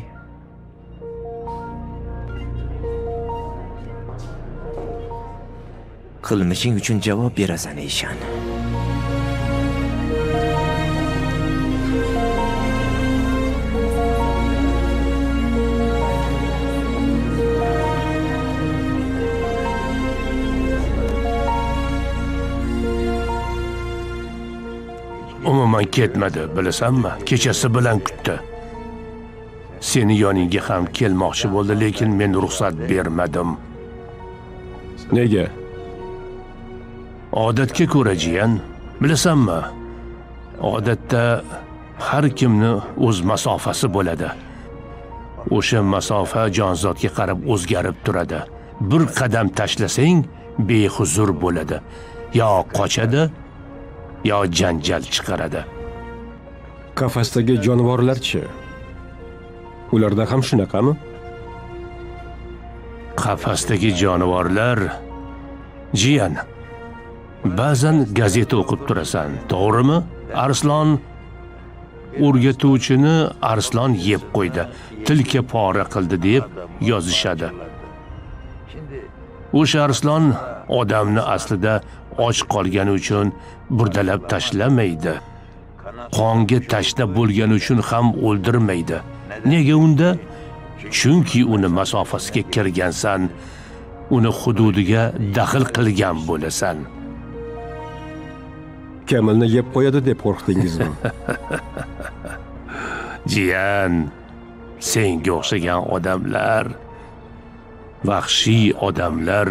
Qilmishing uchun javob berasan, Eshan. Umuman ketmadi, bilasanmi? Kechasi bilan kutdi. Seni yoningga ham kelmoqchi bo'ldi, lekin men ruxsat bermadim. Nega? Odatga ko'ra jiyan, bilasanmi? Odatda har kimni o'z masofasi bo'ladi. O'sha masofa jonzotga qarab o'zgarib turadi. Bir qadam tashlasang, behuzur bo'ladi. Yo qochadi, yo janjal chiqaradi. Qafasdagi jonivorlar-chi? Ularda ham shunaqami? Qafasdagi jonivorlar jiyan. Ba'zan gazeta o'qib turasan, to'g'rimi? Arslon o'rgatuvchini arslon yeb qo'ydi, tilka pora qildi deb yozishadi. O'sha arslon odamni aslida och qolgani uchun burdalab tashlamaydi. Qonga tashna bo'lgani uchun ham o'ldirmaydi. Nega unda? Chunki uni masofasiga kirgansan, uni hududiga daxl qilgan bo'lasan. Kamilni yeb qo'yadi deb qo'rqdingizmi? Jiyan, senga o'xshagan odamlar, vahshiy odamlar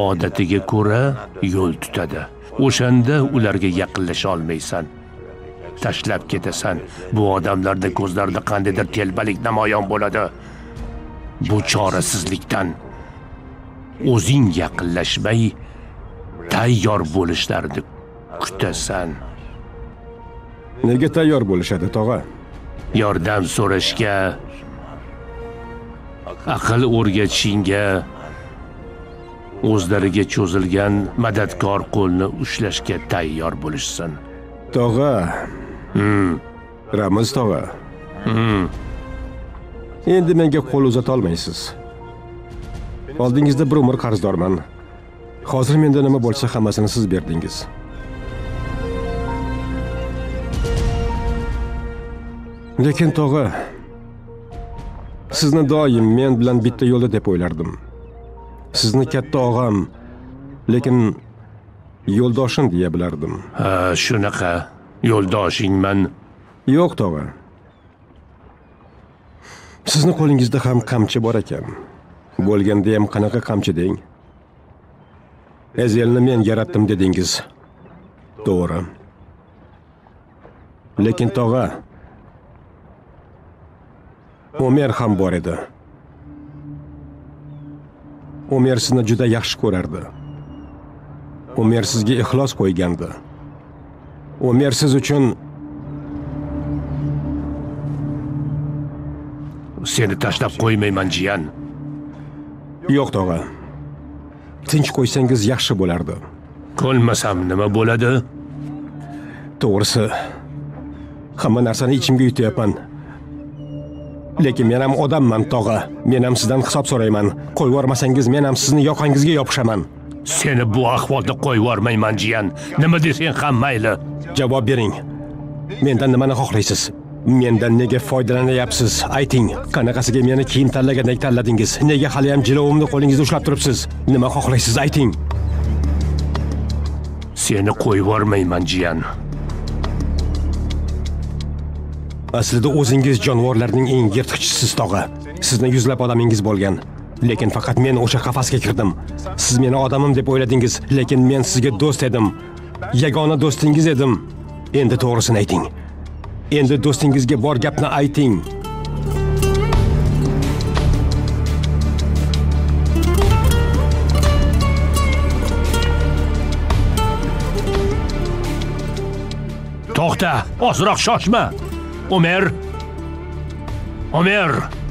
odatiga ko'ra yo'l tutadi. O'shanda ularga yaqinlasha olmaysan. tashlab ketasan. Bu odamlarda ko'zlarida qandaydir telbalik namoyon bo'ladi. Bu chorasizlikdan o'zing yaqinlashmay tayyor bo'lishlarini kutasan. Nega tayyor bo'lishadi, tog'a? Yordam so'rashga, aql o'rgatishingga, o'zlariga cho'zilgan madadkor qo'lni ushlashga tayyor bo'lishsin. Tog'a. Hmm. Ramiz tog'a. Hmm. Endi menga qo'l uzata olmaysiz. Oldingizda bir umr qarzdorman. Hozir menda nima bo'lsa hammasini siz berdingiz. Lekin tog'a, sizni doim men bilan bitta yo'lda deb o'ylardim. Sizni katta og'am, lekin yo'ldoshim deya bilardim. Ha, shunaqa yo'ldoshingman. Yo'q tog'a. Sizni qo'lingizda ham qamchi bor ekan. Bo'lganda ham qanaqa qamchi deng? Ezelni men yaratdim dedingiz. To'g'ri. Lekin tog'a, Omer ham bor edi. Omer sizni juda yaxshi ko'rardi. Omer sizga ixlos qo'ygandi. Omer siz uchun Seni tashlab qo'ymayman, jiyan. Yo'q tog'a. Tinch qo'ysangiz yaxshi bo'lardi. Qo'lmasam nima bo'ladi? To'g'risi, hamma narsani ichimga yutyapman. Lekin men ham odamman, tog'a. Men ham sizdan hisob so'rayman. Qo'yib yormasangiz men ham sizni yoqangizga yopishaman. Seni bu ahvolda qo'yib yormayman, jiyan. Nima desang ham mayli. Javob bering. Mendan nimani xohlaysiz? Mendan nega foydalanyapsiz? Ayting. Qanaqasiga meni kiyim tanlagandek tanladingiz? Nega hali ham jilovimni qo'lingizda ushlab turibsiz? Nima xohlaysiz? Ayting. Seni qo'yib yormayman, jiyan. Aslida o'zingiz jonivorlarning eng yirtqichisiz, tog'a. Sizni yuzlab odamingiz bo'lgan. Lekin faqat men o'sha qafasga kirdim. Siz meni odamim deb o'yladingiz, lekin men sizga do'st edim. Yagona do'stingiz edim. Endi to'g'risini ayting. Endi do'stingizga bor gapni ayting. To'xta, ozroq shoshma. Omer. Omer.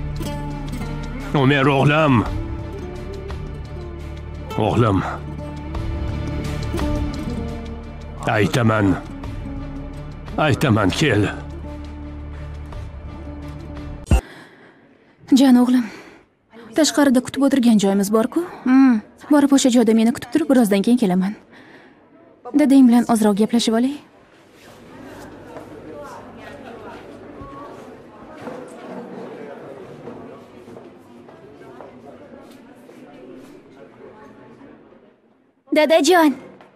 Omer o'g'lim. O'g'lim. Aytaman. Aytaman, kel. Jon o'g'lim. Tashqarida kutib o'tirgan joyimiz bor-ku? Hmm. Borib o'sha joyda meni kutib turib, birozdan keyin kelaman. Dadang bilan ozroq gaplashib olay. Dadajon.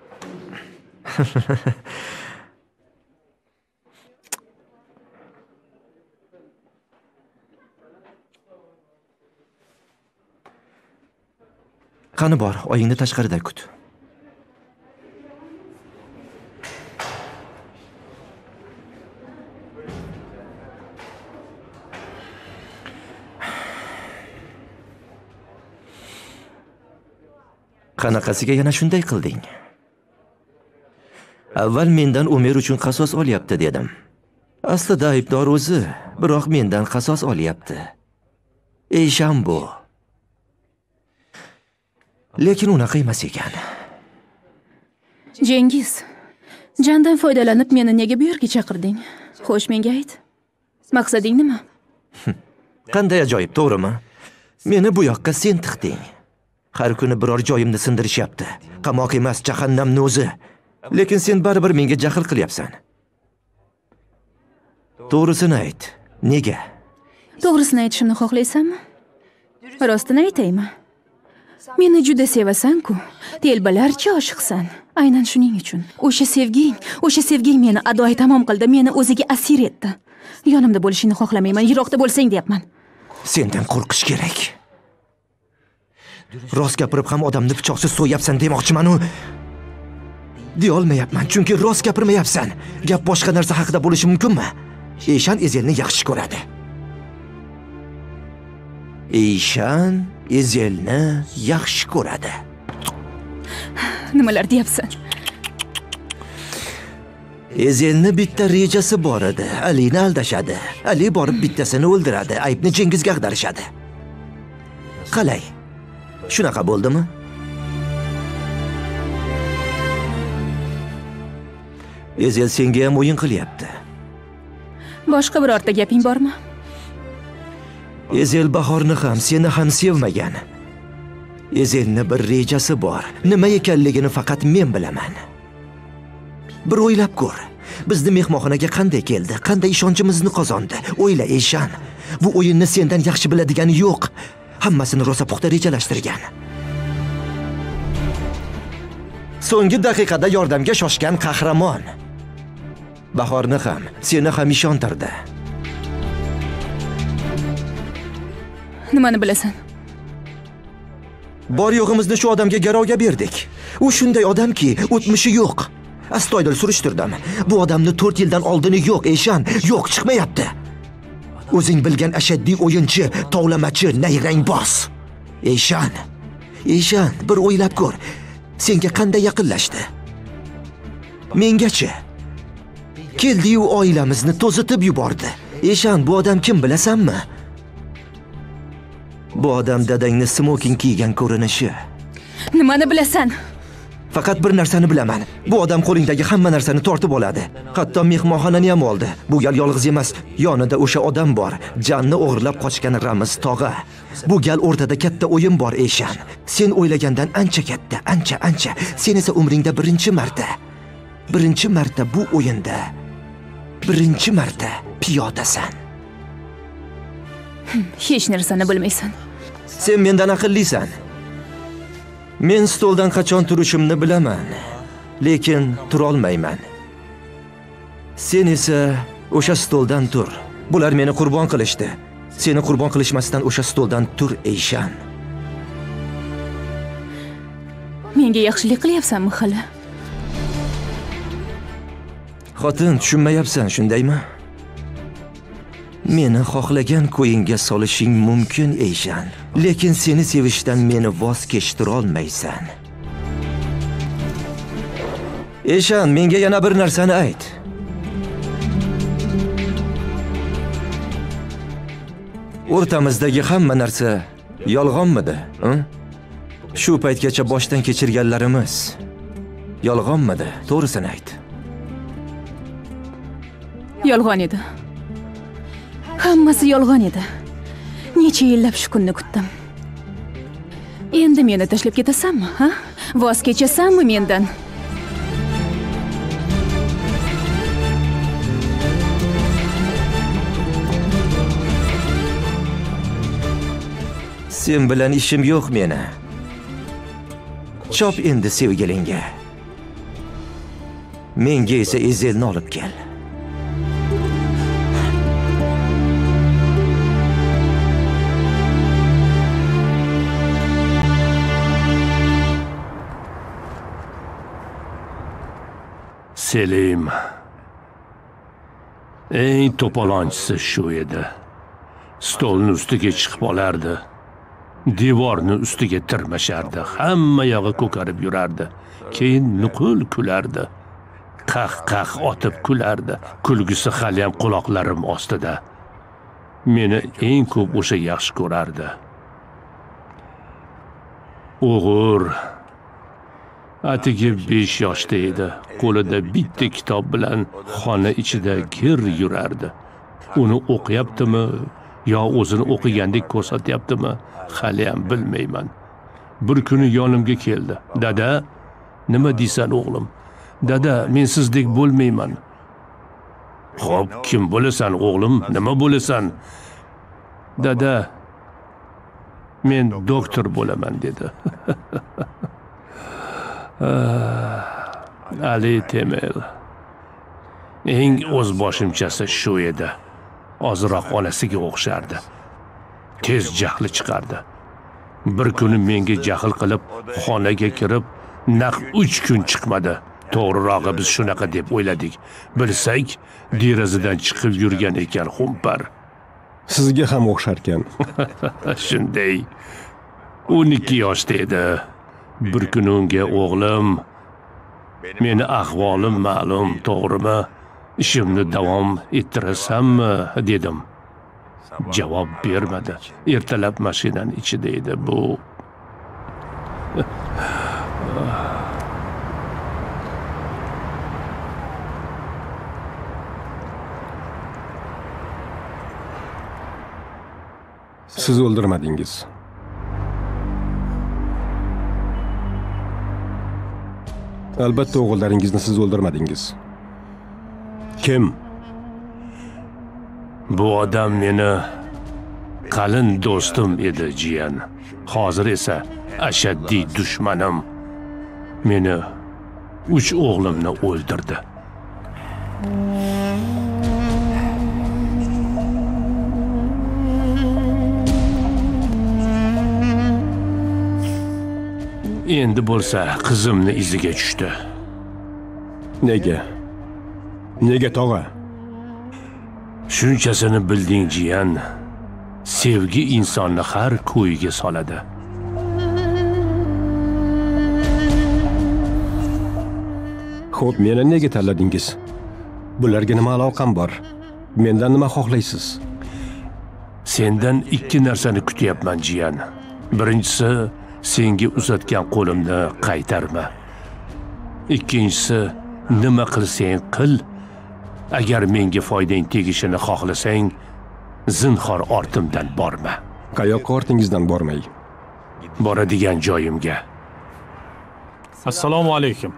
Qani bor, oyingni tashqarida kut. Qanaqasiga yana shunday qilding? Avval mendan Omer uchun qasos olyapti dedim. Aslida aybdor o'zi, biroq mendan qasos olyapti. Ey Shambo. Lekin unaqa emas ekan. Jengiz, jandan foydalanib meni nega bu yerga chaqirding? Xo'sh, menga ayt. Maqsading nima? Qanday ajoyib, to'g'rimi? Meni bu yoqqa sen tiqding. Har kuni biror joyimni sindirishyapti. Qamoq emas, jahannamning o'zi. Lekin sen baribir menga jahl qilyapsan. To'g'risini ayt. Nega? To'g'risini aytishimni xohlaysanmi? Rostini aytaymi? Meni juda sevasan-ku. Telbalarcha oshiqsan. Aynan shuning uchun. O'sha sevging, o'sha sevging meni adoyi tamom qildi, meni o'ziga asir etdi. Yonimda bo'lishingni xohlamayman, yiroqda bo'lsang deyapman. Sendan qo'rqish kerak. Rost gapirib ham odamni pichoqsiz so'yapsan demoqchiman-u. Deyolmayapman, chunki rost gapirmayapsan. Gap boshqa narsa haqida bo'lishi mumkinmi? Eshan Ezelni yaxshi ko'radi. Eshan Ezelni yaxshi ko'radi. Nimalar deyapsan? Ezelni bitta rejasi bor edi. Alini aldashadi. Ali borib bittasini o'ldiradi. Aybni Jengizga ag'darishadi. Qalay? Shunaqa bo'ldimi? Ezel senga ham o'yin qilyapti. Boshqa birorta gaping bormi? Ezel Bahorni ham, seni ham sevmagan. Ezelni bir rejasi bor. Nima ekanligini faqat men bilaman. Bir o'ylab ko'r. Bizni mehmonxonaga qanday keldi? Qanday ishonchimizni qozondi? O'yla, Eshan. Bu o'yinni sendan yaxshi biladigani yo'q. Hammasini rosa puxta rejalashtirgan. So'nggi daqiqada yordamga shoshgan qahramon. Bahorni ham, seni ham ishontirdi. Nimani bilasan? Bor yo'g'imizni shu odamga garovga berdik. U shunday odamki, o'tmishi yo'q. Astoydil surishtirdim. Bu odamni to'rt yildan oldini yo'q, Eshan, yo'q chiqmayapti. O'zing bilgan ashaddiy o'yinchi, tovlamachi, nayrang boss. Eshan, Eshan, bir o'ylab ko'r. Senga qanday yaqinlashdi? Mengachi? Keldi-yu oilamizni to'zitib yubordi. Eshan, bu odam kim bilasanmi? Bu odam dadangni smoking kiygan ko'rinishi. Nimani bilasan? Faqat bir narsani bilaman. Bu odam qo'lingdagi hamma narsani tortib oladi. Hatto mehmonxonani ham oldi. Bu gal yolg'iz emas, yonida o'sha odam bor. Janni o'g'irlab qochgan Ramiz tog'a. Bu gal o'rtada katta o'yin bor, Eshan. Sen o'ylagandan ancha katta, ancha ancha. Sen esa umringda birinchi marta, birinchi marta bu o'yinda birinchi marta piyodasan. Hech narsani bilmaysan. Sen mendan aqllisan. Men stoldan qachon turishimni bilaman, lekin tura olmayman. Sen esa o'sha stoldan tur. Bular meni qurbon qilishdi. Seni qurbon qilishmasdan o'sha stoldan tur, Eshan. Menga yaxshilik qilyapsanmi hali? Xotin, tushunmayapsan, shundaymi? Meni xohlagan ko'yinga solishing mumkin, Eshan, lekin seni sevishdan meni voz kechira olmaysan. Eshan, menga yana bir narsani ayt. O'rtamizdagi hamma narsa yolg'onmidi? Shu paytgacha boshdan kechirganlarimiz yolg'onmidi? To'g'risini ayt. Yolg'on edi. Hammasi yolg'on edi. Necha yillab shu kunni kutdim. Endi meni tashlab ketasanmi, ha? Voz kechasanmi mendan? Sen bilan ishim yo'q meni. Chop endi sevgilingga. Menga esa Ezelni olib kel. Selim. Eng to'polonchisi shu edi. Stolning ustiga chiqib olardi. Devorni ustiga tirmashardi. Hamma yog'i ko'karib yurardi. Keyin nuqul kulardi. Qah-qah otib kulardi. Kulgisi hali ham quloqlarim ostida. Meni eng ko'p o'sha yaxshi ko'rardi. O'g'ir atigi besh yoshda edi. Qo'lida bitta kitob bilan xona ichida gir yurardi. Uni o'qiyaptimi yo o'zini o'qigandek ko'rsatyaptimi, hali ham bilmayman. Bir kuni yonimga keldi. Dada, nima deysan o'g'lim? Dada, men sizdek bo'lmayman. Xo'p, kim bo'lasan o'g'lim? Nima bo'lasan? Dada, men doktor bo'laman dedi. Ali Temel. Eng o'zboshimchasi shu edi. Ozroq onasiga o'xshardi. Tez jahli chiqardi. Bir kuni menga jahl qilib xonaga kirib, naq uch kun chiqmadi. To'g'rirog'i biz shunaqa deb o'yladik. Bilsak, derazadan chiqib yurgan ekan xumpar. Sizga ham o'xshar ekan. Shunday. o'n ikki yoshda edi. Bir kun unga o'g'lim, meni ahvolim ma'lum, to'g'rimi? Ishimni davom ettirasammi dedim. Javob bermadi. Ertalab mashinaning ichida edi bu. Siz o'ldirmadingiz. Albatta o'g'illaringizni siz o'ldirmadingiz. Kim? Bu odam meni qalin do'stim edi, jiyan. Hozir esa ashaddiy dushmanim. Meni uch o'g'limni o'ldirdi. Endi bo'lsa qizimni iziga tushdi. Nega? Nega tog'a? Shunchasini bilding, jiyan. Sevgi insonni har ko'yiga soladi. Xo'p, meni nega tanladingiz? Bularga nima aloqam bor? Mendan nima xohlaysiz? Sendan ikki narsani kutyapman, jiyan. Birinchisi, senga uzatgan qo'limni qaytarma. Ikkinchisi, nima qilsang qil, agar menga foydang tegishini xohlasang, zinhor ortimdan borma. Qayoqqa ortingizdan bormay? Boradigan joyimga. Assalomu alaykum.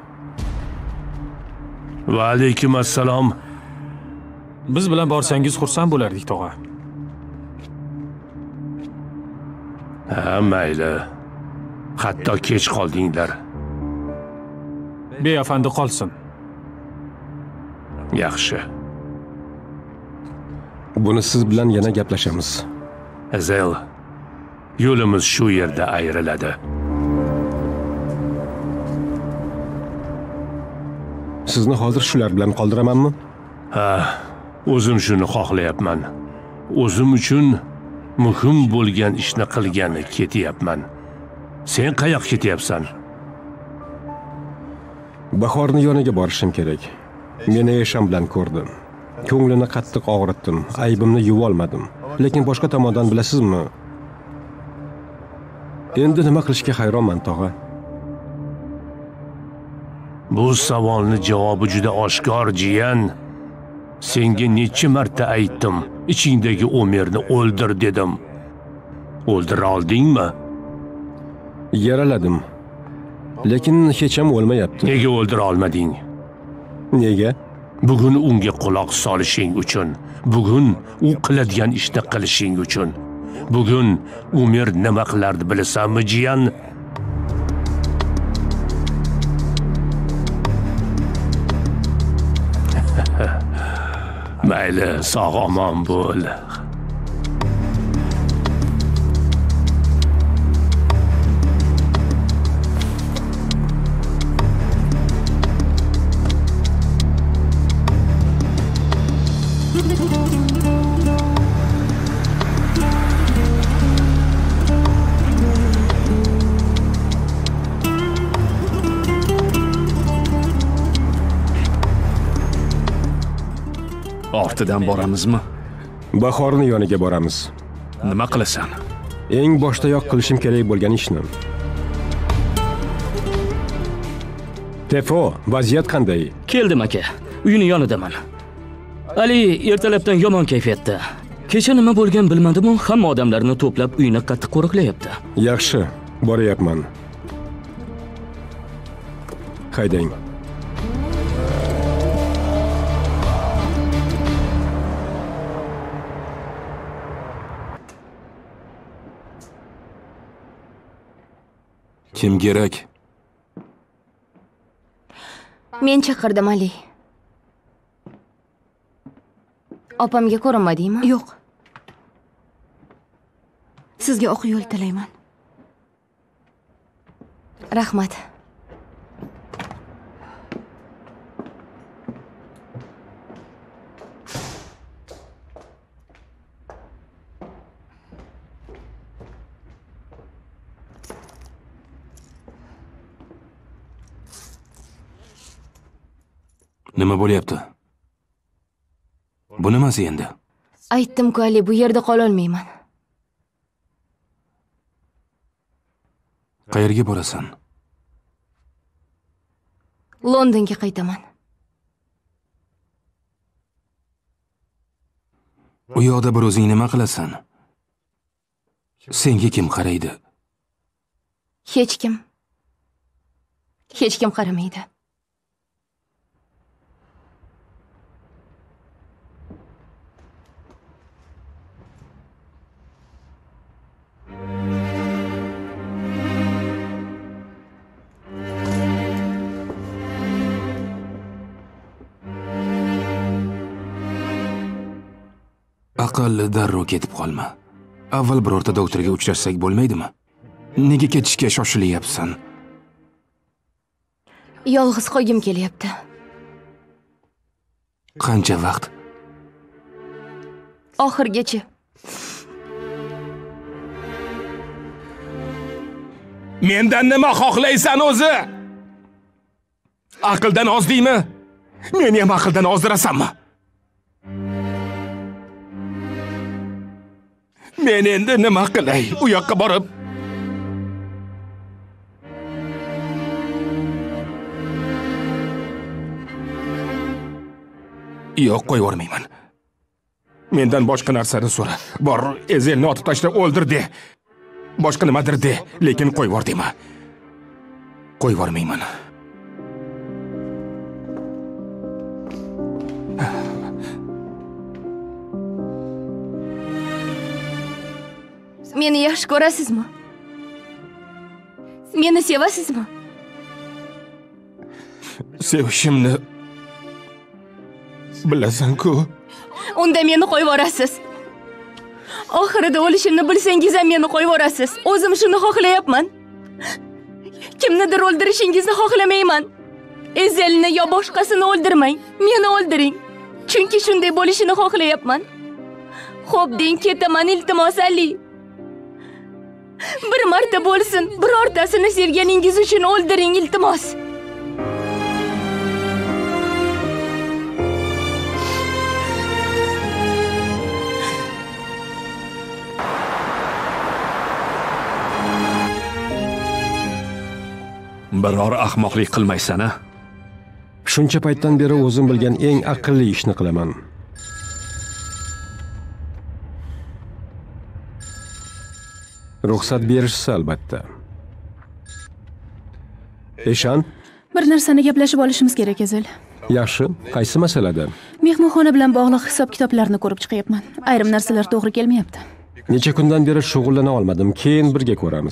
Va alaykum assalom. Biz bilan borsangiz xursand bo'lardik, tog'a. Ha, mayli. Hatto kech qoldinglar. Beafandi qolsin. Yaxshi. Buni siz bilan yana gaplashamiz. Azel, yo'limiz shu yerda ayriladi. Sizni hozir shular bilan qoldiramanmi? Ha, o'zim shuni xohlayapman. O'zim uchun muhim bo'lgan ishni qilgani ketyapman. Sen qayoqqa ketyapsan? Bahorni yoniga borishim kerak. Meni Esham bilan ko'rdim. Ko'nglini qattiq og'ritdim, aybimni yuvolmadim. Lekin boshqa tomondan bilasizmi? Endi nima qilishga hayronman, tog'a. Bu savolni javobi juda oshkor, jiyan. Senga necha marta aytdim, ichingdagi Omerni o'ldir dedim. O'ldira oldingmi? Yaraladim. Lekin hech ham o'lmayapti. Nega o'ldira olmading? Nega? Bugun unga quloq solishing uchun, bugun u qiladigan ishni qilishing uchun. Bugun Omer nima qilardi bilasanmi, jiyan? Mayli, sog'-omon bo'l. Ortidan boramizmi? Bahorni yoniga boramiz. Nima qilasan? Eng boshdayoq qilishim kerak bo'lgan ishni. Tefo, vaziyat qanday? Keldim aka. Uyini yonidaman. Ali ertalabdan yomon kayfiyatda. Kecha nima bo'lgan bilmadim-u, hamma odamlarni to'plab uyini qattiq qo'riqlayapti. Yaxshi, boryapman. Haydang. Kim kerak? Men chaqirdim, Ali. Opamga ko'rinmadingmi? Yo'q. Sizga oq yo'l tilayman. Rahmat. Nima bo'lyapti? Bu nimasi endi? Aytdim-ku, Ali, bu yerda qola olmayman. Qayerga borasan? Londonga qaytaman. U yoqda bir o'zing nima qilasan? Senga kim qaraydi? Hech kim. Hech kim qaramaydi. Aqalli darrov ketib qolma. Avval birorta doktorga uchrashsak bo'lmaydimi? Nega ketishga shoshilyapsan? Yolg'iz qolgim kelyapti. Qancha vaqt? Oxirgacha. Mendan nima xohlaysan o'zi? Aqldan ozdingmi? Meni ham aqldan ozdirasanmi? Men endi nima qilay? U yoqqa borib Yo'q, qo'yib yubormayman. Mendan boshqa narsani so'ra. Bor, Ezelni otib tashlab o'ldir de. Boshqa nimadir de, lekin qo'yib yubor dema. Qo'yib yubormayman. Meni yaxshi ko'rasizmi? Meni sevasizmi? Sevishimni bilasan-ku. Unda meni qo'yib yuborasiz. Oxirida o'lishimni bilsangiz ham meni qo'yib yuborasiz. O'zim shuni xohlayapman. Kimnidir o'ldirishingizni xohlamayman. Ezelni yo boshqasini o'ldirmang. Meni o'ldiring. Chunki shunday bo'lishini xohlayapman. Xo'p, deng, ketaman, iltimos, Ali. Bir marta bo'lsin, birortasini sevganingiz uchun o'ldiring, iltimos. Biror ahmoqlik qilmaysan-a? Shuncha paytdan beri o'zim bilgan eng aqlli ishni qilaman. Ruxsat berishsa albatta. Eshan, Bir narsani gaplashib olishimiz kerak, Ezel. yaxshi, qaysi masalada? Mehmonxona bilan bog'liq hisob-kitoblarni ko'rib chiqyapman. Ayrim narsalar to'g'ri kelmayapti. Necha kundan beri shug'ullana olmadim. Keyin birga ko'ramiz.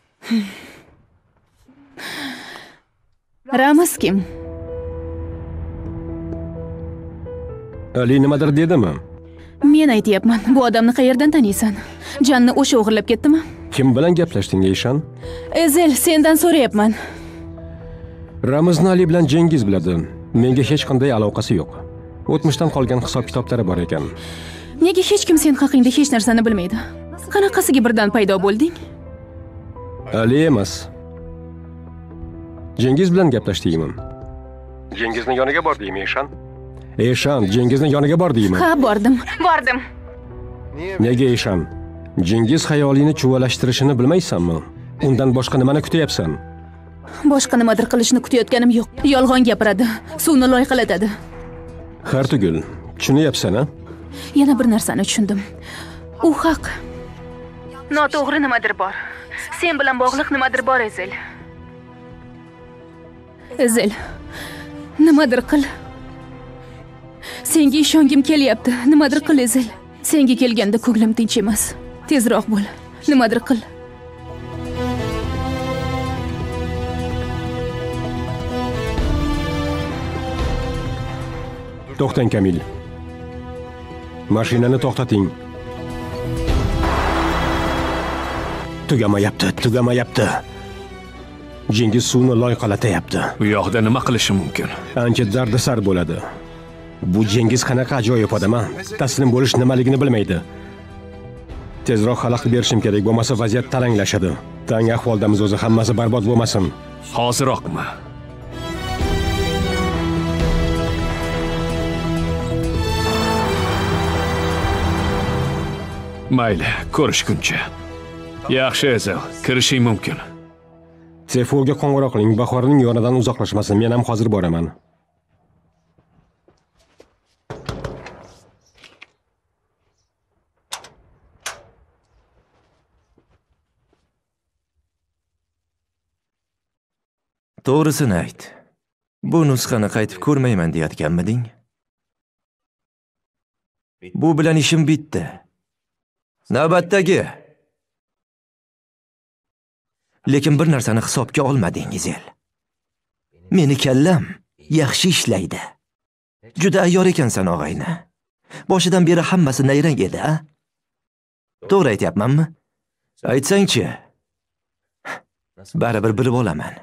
Ramos kim? Ali nimadir dedimi? Men aytayapman, bu odamni qayerdan taniysan? Janni o'sha o'g'irlab ketdimi? Kim bilan gaplashding, Eshan? Ezel, sendan so'rayapman. Ramizni Ali bilan Jengiz biladi. Menga hech qanday aloqasi yo'q. O'tmishdan qolgan hisob-kitoblari bor ekan. Nega hech kim sen haqingda hech narsani bilmaydi? Qanaqasiga birdan paydo bo'lding? Ali emas. Jengiz bilan gaplashdingmi? Jengizning yoniga bordingmi, Eshan? Eshan, Jengizning yoniga bordingmi? Ha, bordim. Bordim. Nega, Eshan? Jengiz xayolini chuvalashtirishini bilmaysanmi? Undan boshqa nimani kutyapsan? Boshqa nimadir qilishni kutayotganim yo'q. Yolg'on gapiradi, suvni loyqalatadi. Har tugul, tushunyapsan-a? Yana bir narsani tushundim. U haq. Noto'g'ri nimadir bor. Sen bilan bog'liq nimadir bor, Ezel. Ezel, nimadir qil. Senga ishongim kelyapti. Nimadir qil, Ezel. Senga kelganda ko'nglim tinch emas. Tezroq bo'l. Nimadir qil. To'xtang, Kamil. Mashinani to'xtating. Tugamayapti, tugamayapti. Jengiz suvni loyqalatyapti. Bu yoqda nima qilishi mumkin? Ancha dardisar bo'ladi. Bu Jengiz qanaqa ajoyib odam-a? Taslim bo'lish nimaligini bilmaydi. Tezroq xalaqit berishim kerak, bo'lmasa vaziyat taranglashadi. Tang ahvoldamiz, o'zi hammasi barbod bo'lmasin. Hoziroqmi? Mayli, ko'rishguncha. Yaxshi Ezel, kirishing mumkin. Sefoga qo'ng'iroq qiling, Bahorning yonidan uzoqlashmasin. Men ham hozir boraman. To'g'risini ayt. Bu nusxani qaytib ko'rmayman deyotganmiding? Bu bilan ishim bitdi. Navbatdagi. Lekin bir narsani hisobga olmading, Ezel. Meni kallam yaxshi ishlaydi. Juda ayyor ekansan, og'ayni. Boshidan beri hammasi nayrang edi, a? To'g'ri aytyapmanmi? Aytsang-chi. Baribir bilib olaman.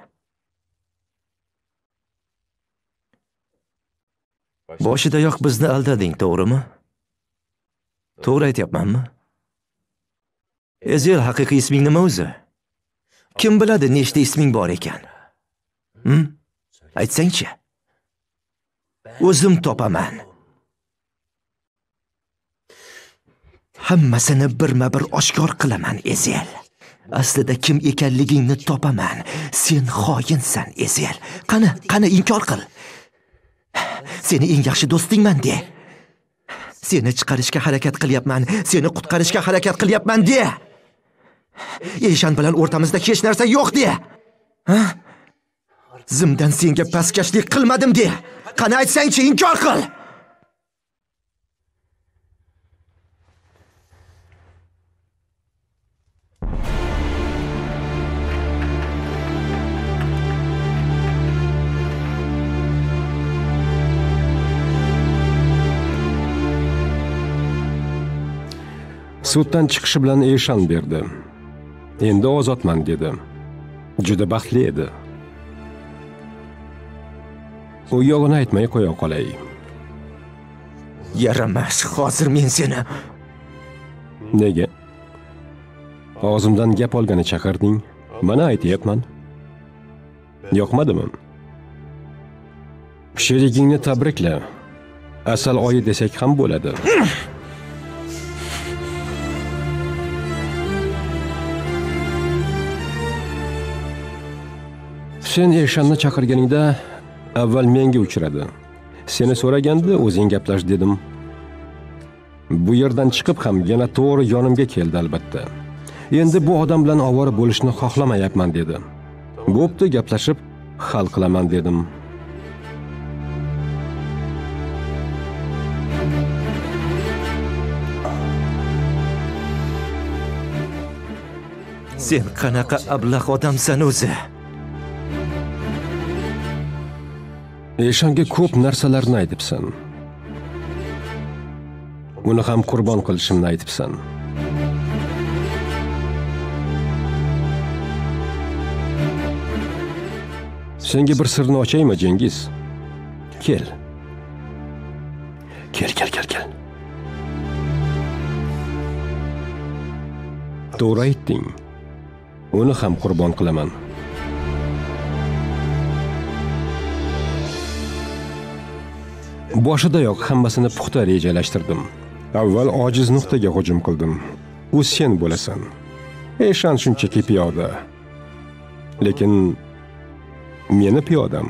Boshidayoq bizni aldading, to'g'rimi? To'g'ri aytyapmanmi? Ezel, haqiqiy isming nima o'zi? Kim biladi nechta isming bor ekan? Hm? Aytsang-chi. O'zim topaman. Hammasini birma-bir oshkor qilaman, Ezel. Aslida kim ekanligingni topaman. Sen xoinsan, Ezel. Qani, qani inkor qil. Seni eng yaxshi do'stingman de. Seni chiqarishga harakat qilyapman, seni qutqarishga harakat qilyapman de. Eshan bilan o'rtamizda hech narsa yo'q de. Ha? Zimdan senga pastkashlik qilmadim de. Qani aytsang-chi, inkor qil. Suddan chiqishi bilan Eshan berdi. Endi ozodman dedi. Juda baxtli edi. U yog'ini aytmay qo'ya qolay. Yaramas, hozir men seni. Nega? Og'zimdan gap olgani chaqirding. Mana aytayapman. Yoqmadimi? Sherigingni tabrikla. Asal oyi desak ham bo'ladi. Sen Eshanni chaqirganingda avval menga uchradi. Seni so'raganda o'zing gaplash dedim. Bu yerdan chiqib ham yana to'g'ri yonimga keldi albatta. Endi bu odam bilan ovora bo'lishni xohlamayapman dedi. Bo'pti, gaplashib hal qilaman dedim. Sen qanaqa ablah odamsan o'zi? Eshonga ko'p narsalarni aytibsan. Uni ham qurbon qilishimni aytibsan. Senga bir sirni ochaymi, Jengiz? Kel. Kel, kel, kel, kel. To'g'ri aytding. Uni ham qurbon qilaman. Boshidayoq hammasini puxta rejalashtirdim. Avval ojiz nuqtaga hujum qildim. U sen bo'lasan. Eshan shunchaki piyoda. Lekin meni piyodam.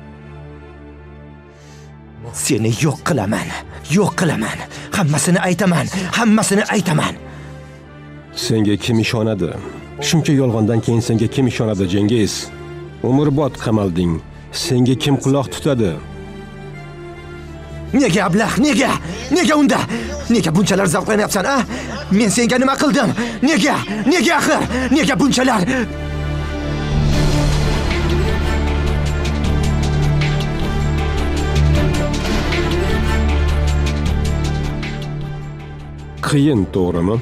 Seni yo'q qilaman. Yo'q qilaman. Hammasini aytaman. Hammasini aytaman. Senga kim ishonadi? Shuncha yolg'ondan keyin senga kim ishonadi, Jengiz? Umrbod qamalding. Senga kim quloq tutadi? Nega ablah? Nega? Nega unda? Nega bunchalar zavqlanyapsan, a? Men senga nima qildim? Nega? Nega axir? Nega bunchalar? Qiyin, to'g'rimi?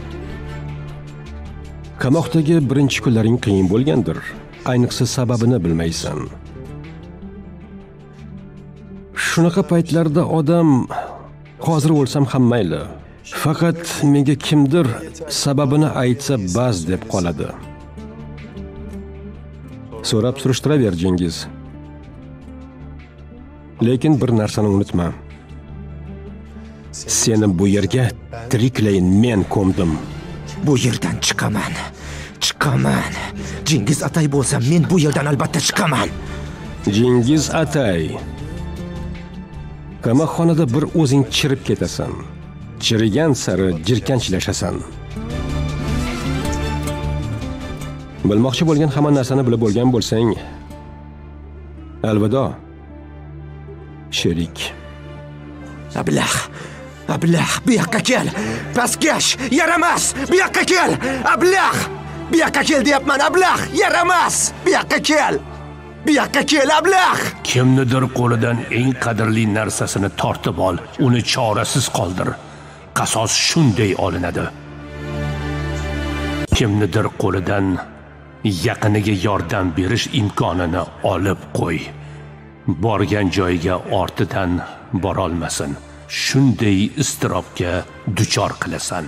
Qamoqdagi birinchi kunlaring qiyin bo'lgandir. Ayniqsa sababini bilmaysan. Shunaqa paytlarda odam hozir o'lsam ham mayli. Faqat menga kimdir sababini aytsa bas deb qoladi. So'rab surishtiraver, Jengiz. Lekin bir narsani unutma. Seni bu yerga tiriklayin men ko'mdim. Bu yerdan chiqaman. Chiqaman. Jingiz Atay bo'lsam, men bu yerdan albatta chiqaman. Jingiz Atay. Qamoqxonada bir o'zing chirib ketasan. Chirigan sari jirkanchlashasan. Bilmoqchi bo'lgan hamma narsani bilib bo'lgan bo'lsang, alvido. Sherik. Ablah. Ablah, bu yoqqa kel. Pastkash, yaramas. Bu yoqqa kel. Ablah. Bu yoqqa kel deyapman, Ablah. Yaramas. Bu yoqqa kel. Bu yoqqa kel, Ablah. Kimnidir qo'lidan eng qadrli narsasini tortib ol, uni chorasiz qoldir. Qasos shunday olinadi. Kimnidir qo'lidan yaqiniga yordam berish imkonini olib qo'y. Borgan joyiga ortidan bora olmasin. Shunday iztirobga duchor qilasan.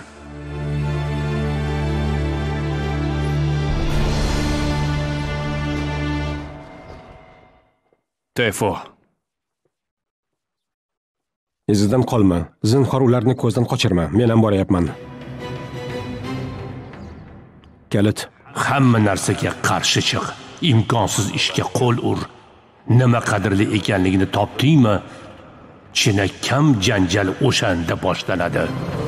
Tefo. Izidan qolma. Zinhor ularni ko'zdan qochirma. Men ham boryapman. Kalit. Hamma narsaga qarshi chiq. Imkonsiz ishga qo'l ur. Nima qadrli ekanligini topdingmi? Chinakam janjal o'shanda boshlanadi.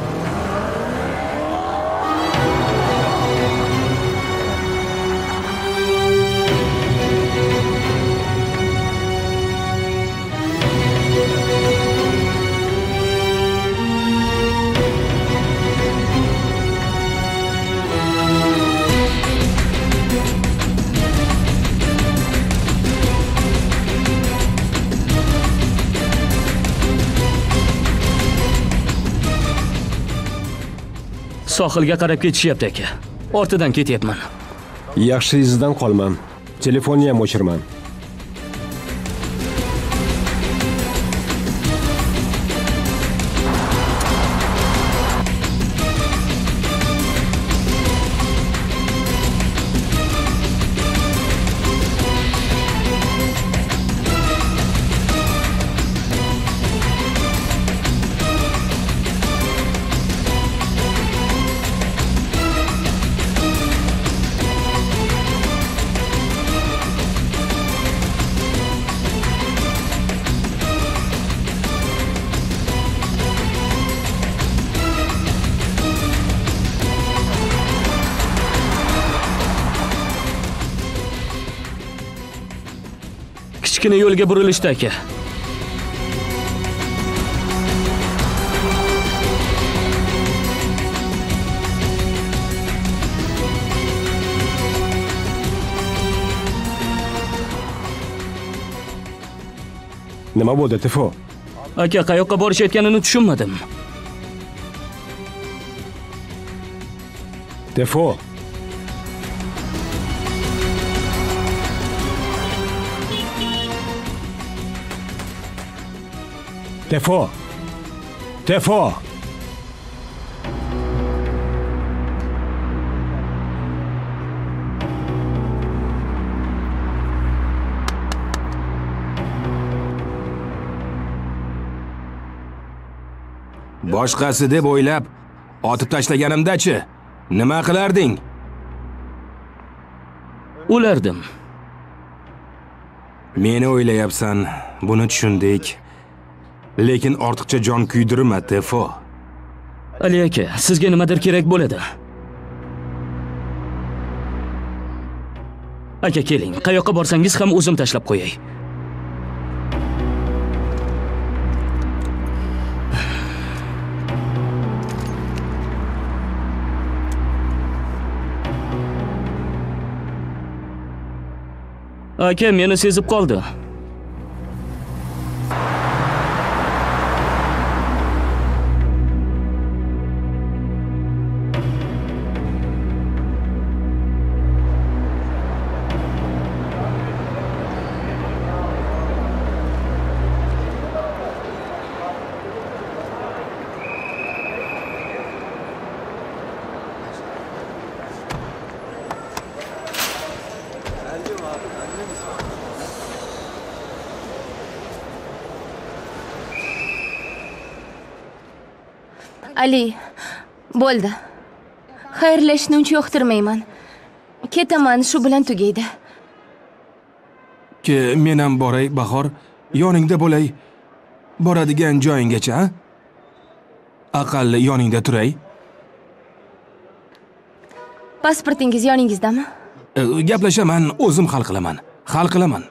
Sohilga qarab ketishyapti aka. Ortidan ketyapman. Yaxshi izidan qolmam. Telefonni ham o'chirman. Kichkina yo'lga burilishdi aka. Nima bo'ldi, Tefo? Aka, qayoqqa borishayotganini tushunmadim. Tefo. Tefo. Tefo. Boshqasi deb o'ylab otib tashlaganimda-chi, nima qilarding? O'lardim. Meni o'ylayapsan, buni tushundik. Lekin ortiqcha jon kuydirma, Tefo. Ali aka, sizga nimadir kerak bo'ladi. Aka, keling, qayoqqa borsangiz ham o'zim tashlab qo'yay. Aka, meni sezib qoldi. Ali, bo'ldi. Xayrlashishni uncha yoqtirmayman. Ketaman, shu bilan tugaydi. Ke men ham boray, Bahor, yoningda bo'lay. Boradigan joyinggacha, ha? Aqalli yoningda turay. Pasportingiz yoningizdami? E, Gaplashaman, o'zim hal qilaman. Hal qilaman.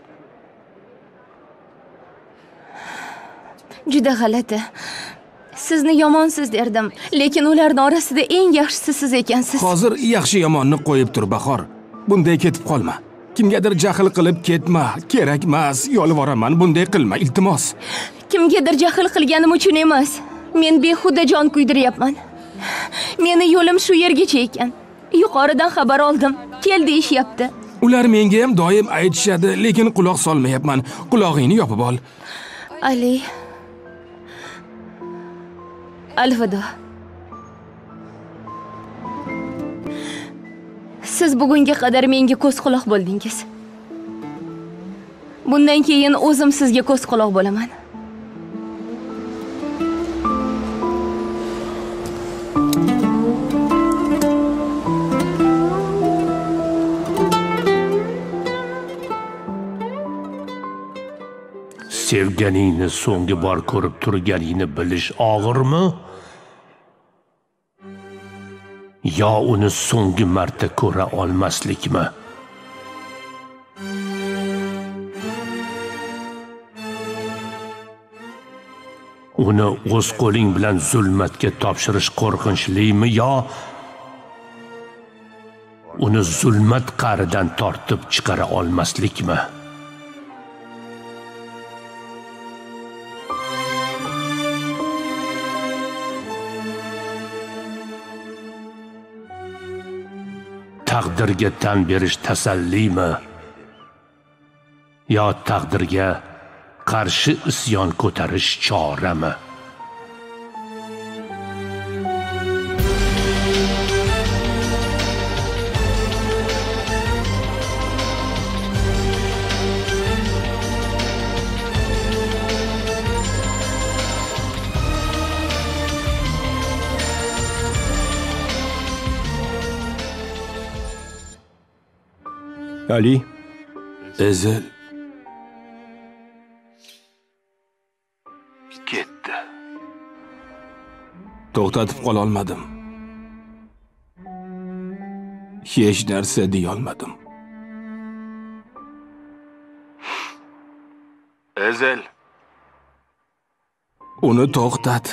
Juda g'alati. Sizni yomonsiz derdim, lekin ularning orasida eng yaxshisi siz ekansiz. Hozir yaxshi yomonni qo'yib tur, Bahor. Bunday ketib qolma. Kimgadir jahl qilib ketma. Kerak emas, yolvoraman, bunday qilma, iltimos. Kimgadir jahl qilganim uchun emas. Men behuda jon kuydiryapman. Meni yo'lim shu yergacha ekan. Yuqoridan xabar oldim. Kel deyishyapti. Ular menga ham doim aytishadi, lekin quloq solmayapman. Qulog'ingni yopib ol. Ali. Alvido. Siz bugunga qadar menga ko'z-quloq bo'ldingiz. Bundan keyin o'zim sizga ko'z-quloq bo'laman. Sevganingni so'nggi bor ko'rib turganingni bilish og'irmi? Yo uni so'nggi marta ko'ra olmaslikmi? Uni o'z qo'ling bilan zulmatga topshirish qo'rqinchlimi yo uni zulmat qa'ridan tortib chiqara olmaslikmi? Taqdirga tan berish tasallimi yo taqdirga qarshi isyon ko'tarish chorami? Ali, Ezel ketdi. To'xtatib qola olmadim. Hech narsa deya olmadim. Ezel, uni to'xtat.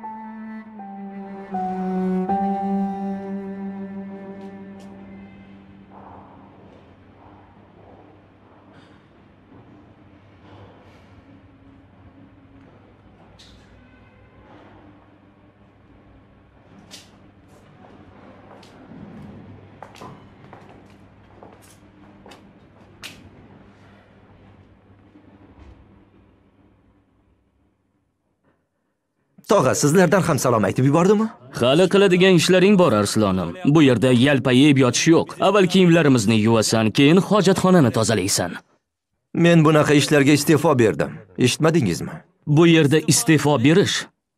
Tog'a, sizlardan ham salom aytib yubordimi? Hali qiladigan ishlaring bor, Arslonim. Bu yerda yalpayib yotish yo'q. Avval kiyimlarimizni yuvasan, keyin hojatxonani tozalaysan. Men bunaqa ishlarga iste'fo berdim. Eshitmadingizmi? Bu yerda iste'fo berish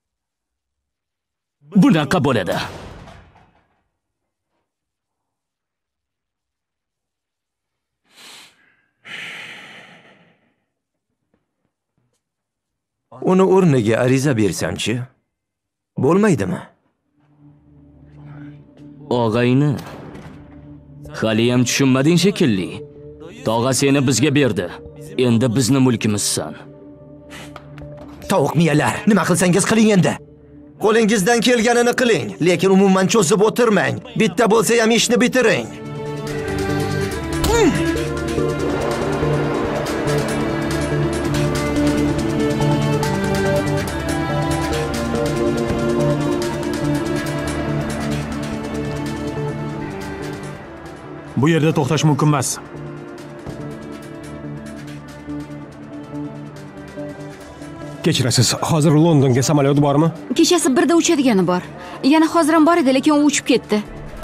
bunaqa bo'ladi. Uni o'rniga ariza bersam-chi? Bo'lmaydimi? Og'ayni, hali ham tushunmading shekilli. Tog'a seni bizga berdi. Endi bizni mulkimizsan. Tovuq miyalar, nima qilsangiz qiling endi. Qo'lingizdan kelganini qiling, lekin umuman cho'zib o'tirmang. Bitta bo'lsa ham ishni bitiring. bu yerda to'xtash mumkin emas. Kechirasiz, hozir Londonga samolyot bormi? Kechasi birda uchadigani bor. Yana hozir ham bor edi, lekin u uchib ketdi.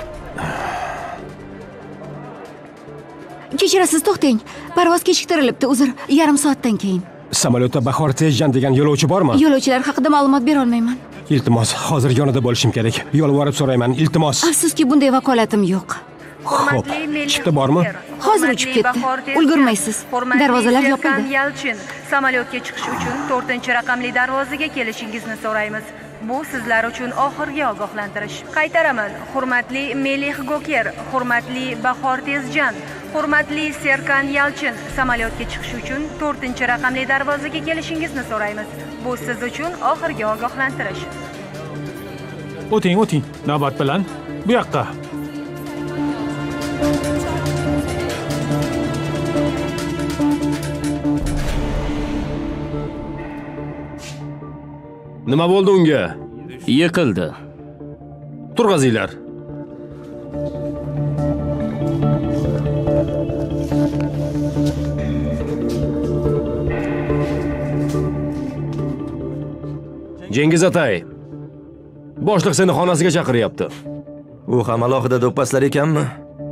Kechirasiz, to'xtang. Parvoz kechiktirilibdi, uzr. Yarim soatdan keyin. Samolyotda Bahor Tejjan degan yo'lovchi bormi? Yo'lovchilar haqida ma'lumot bera olmayman. Iltimos, hozir yonida bo'lishim kerak. Yolvorib so'rayman, iltimos. Afsuski bunday vakolatim yo'q. Xo'p, chipta bormi? Hozir uchib ketdi. Ulgurmaysiz. Darvozalar yopildi. Yalchin, samolyotga chiqish uchun to'rtinchi raqamli darvozaga kelishingizni so'raymiz. Bu sizlar uchun oxirgi ogohlantirish. Qaytaraman, hurmatli Melih Goker, hurmatli Bahor Tezjan, hurmatli Serkan Yalchin, samolyotga chiqish uchun to'rtinchi raqamli darvozaga kelishingizni so'raymiz. Bu siz uchun oxirgi ogohlantirish. O'ting, o'ting. Navbat bilan bu yoqqa. Nima bo'ldi unga? Yiqildi. Turg'azinglar. Jengiz Atay. Boshliq seni xonasiga chaqiryapti. U ham alohida do'ppaslar ekanmi?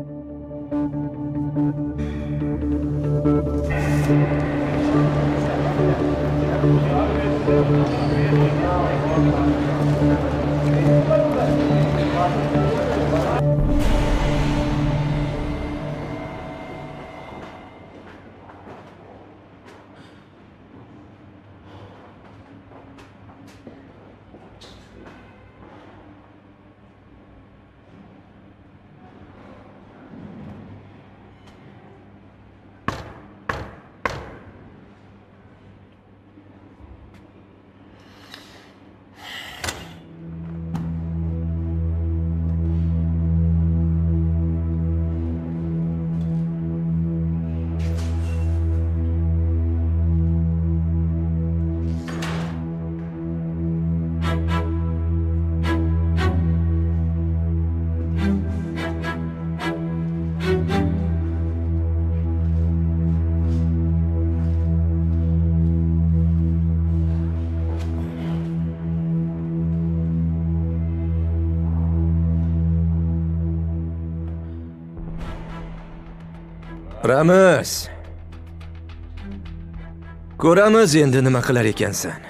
Ramiz. Ko'ramiz endi nima qilar ekansan.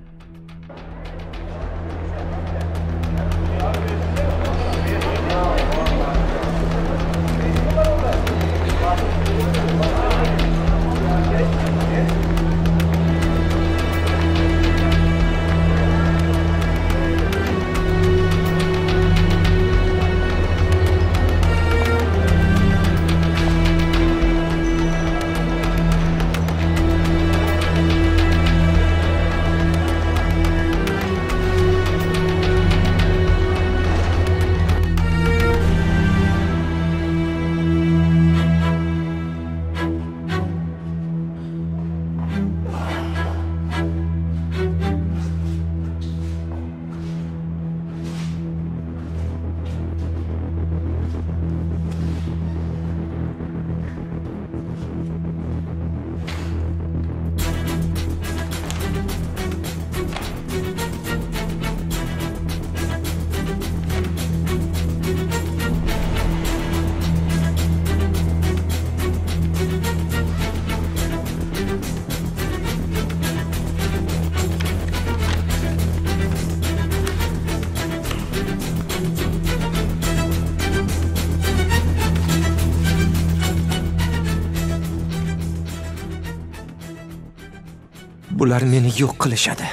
Bular meni yo'q qilishadi.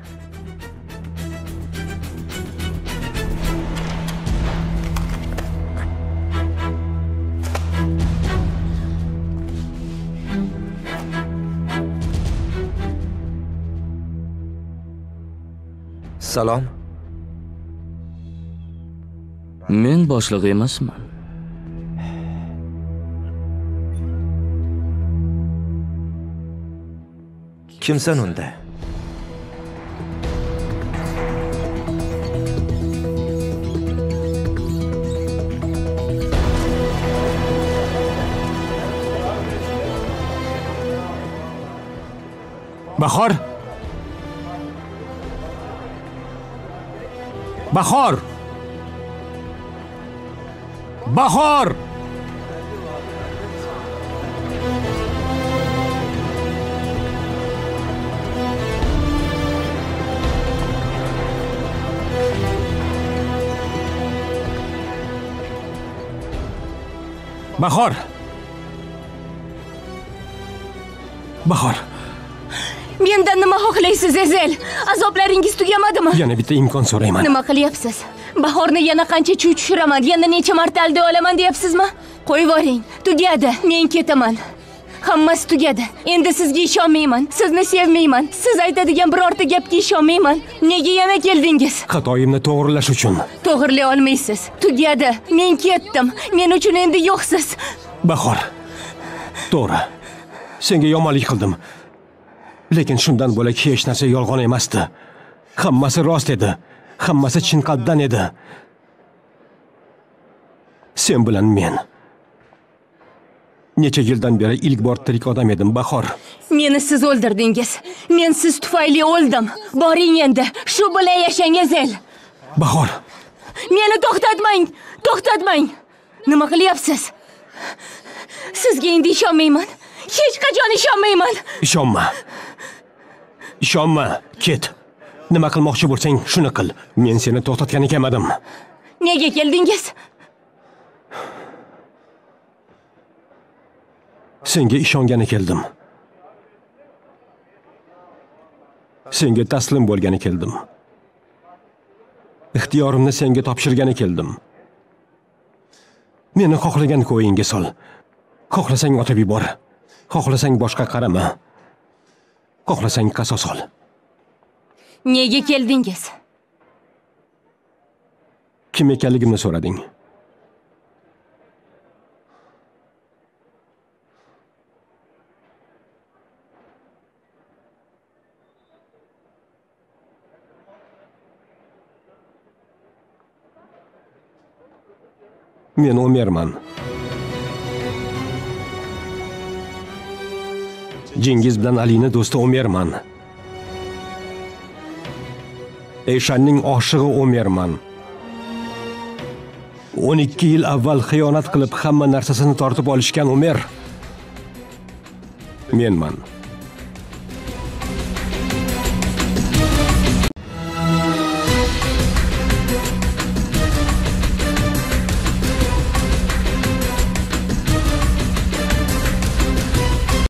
Salom. Men boshliq emasman. Kimsan unda? Bahor. Bahor. Bahor. Bahor. Bahor. Mendan nima xohlaysiz, Ezel? Azoblaringiz tugamadimi? Yana bitta imkon so'rayman. Nima qilyapsiz? Bahorni yana qancha chuv tushiraman, yana necha marta alday olaman deyapsizmi? Qo'yib yuboring. Tugadi. Men ketaman. Hammasi tugadi. Endi sizga ishonmayman. Sizni sevmayman. Siz aytadigan birorta gapga ishonmayman. Nega yana keldingiz? Xatoyimni to'g'rilash uchun. To'g'rilay olmaysiz. Tugadi. Men ketdim. Men uchun endi yo'qsiz. Bahor. To'g'ri. Senga yomonlik qildim. Lekin shundan bo'lak hech narsa yolg'on emasdi. Hammasi rost edi. Hammasi chin qalbdan edi. Sen bilan men necha yildan beri ilk bor tirik odam edim, Bahor. Meni siz o'ldirdingiz. Men siz tufayli o'ldim. Boring endi. Shu bilan yashang, Ezel. Bahor. Meni to'xtatmang. To'xtatmang. Nima qilyapsiz? Sizga endi ishonmayman. Hech qachon ishonmayman. Ishonma. Ishonma. Ket. Nima qilmoqchi bo'lsang, shuni qil. Men seni to'xtatgan ekanmadim. Nega keldingiz? Senga ishongani keldim. Senga taslim bo'lgani keldim. Ixtiyorimni senga topshirgani keldim. Meni xohlagan ko'yingga sol. Xohlasang otib yubor. Xohlasang boshqa qarama. Xohlasang qasos ol. Nega keldingiz? Kim ekanligimni so'rading. Men Omerman. Jingiz bilan Alini do'sti Omerman. Eshanning oshig'i Omerman. o'n ikki yil avval xiyonat qilib hamma narsasini tortib olishgan Omer menman.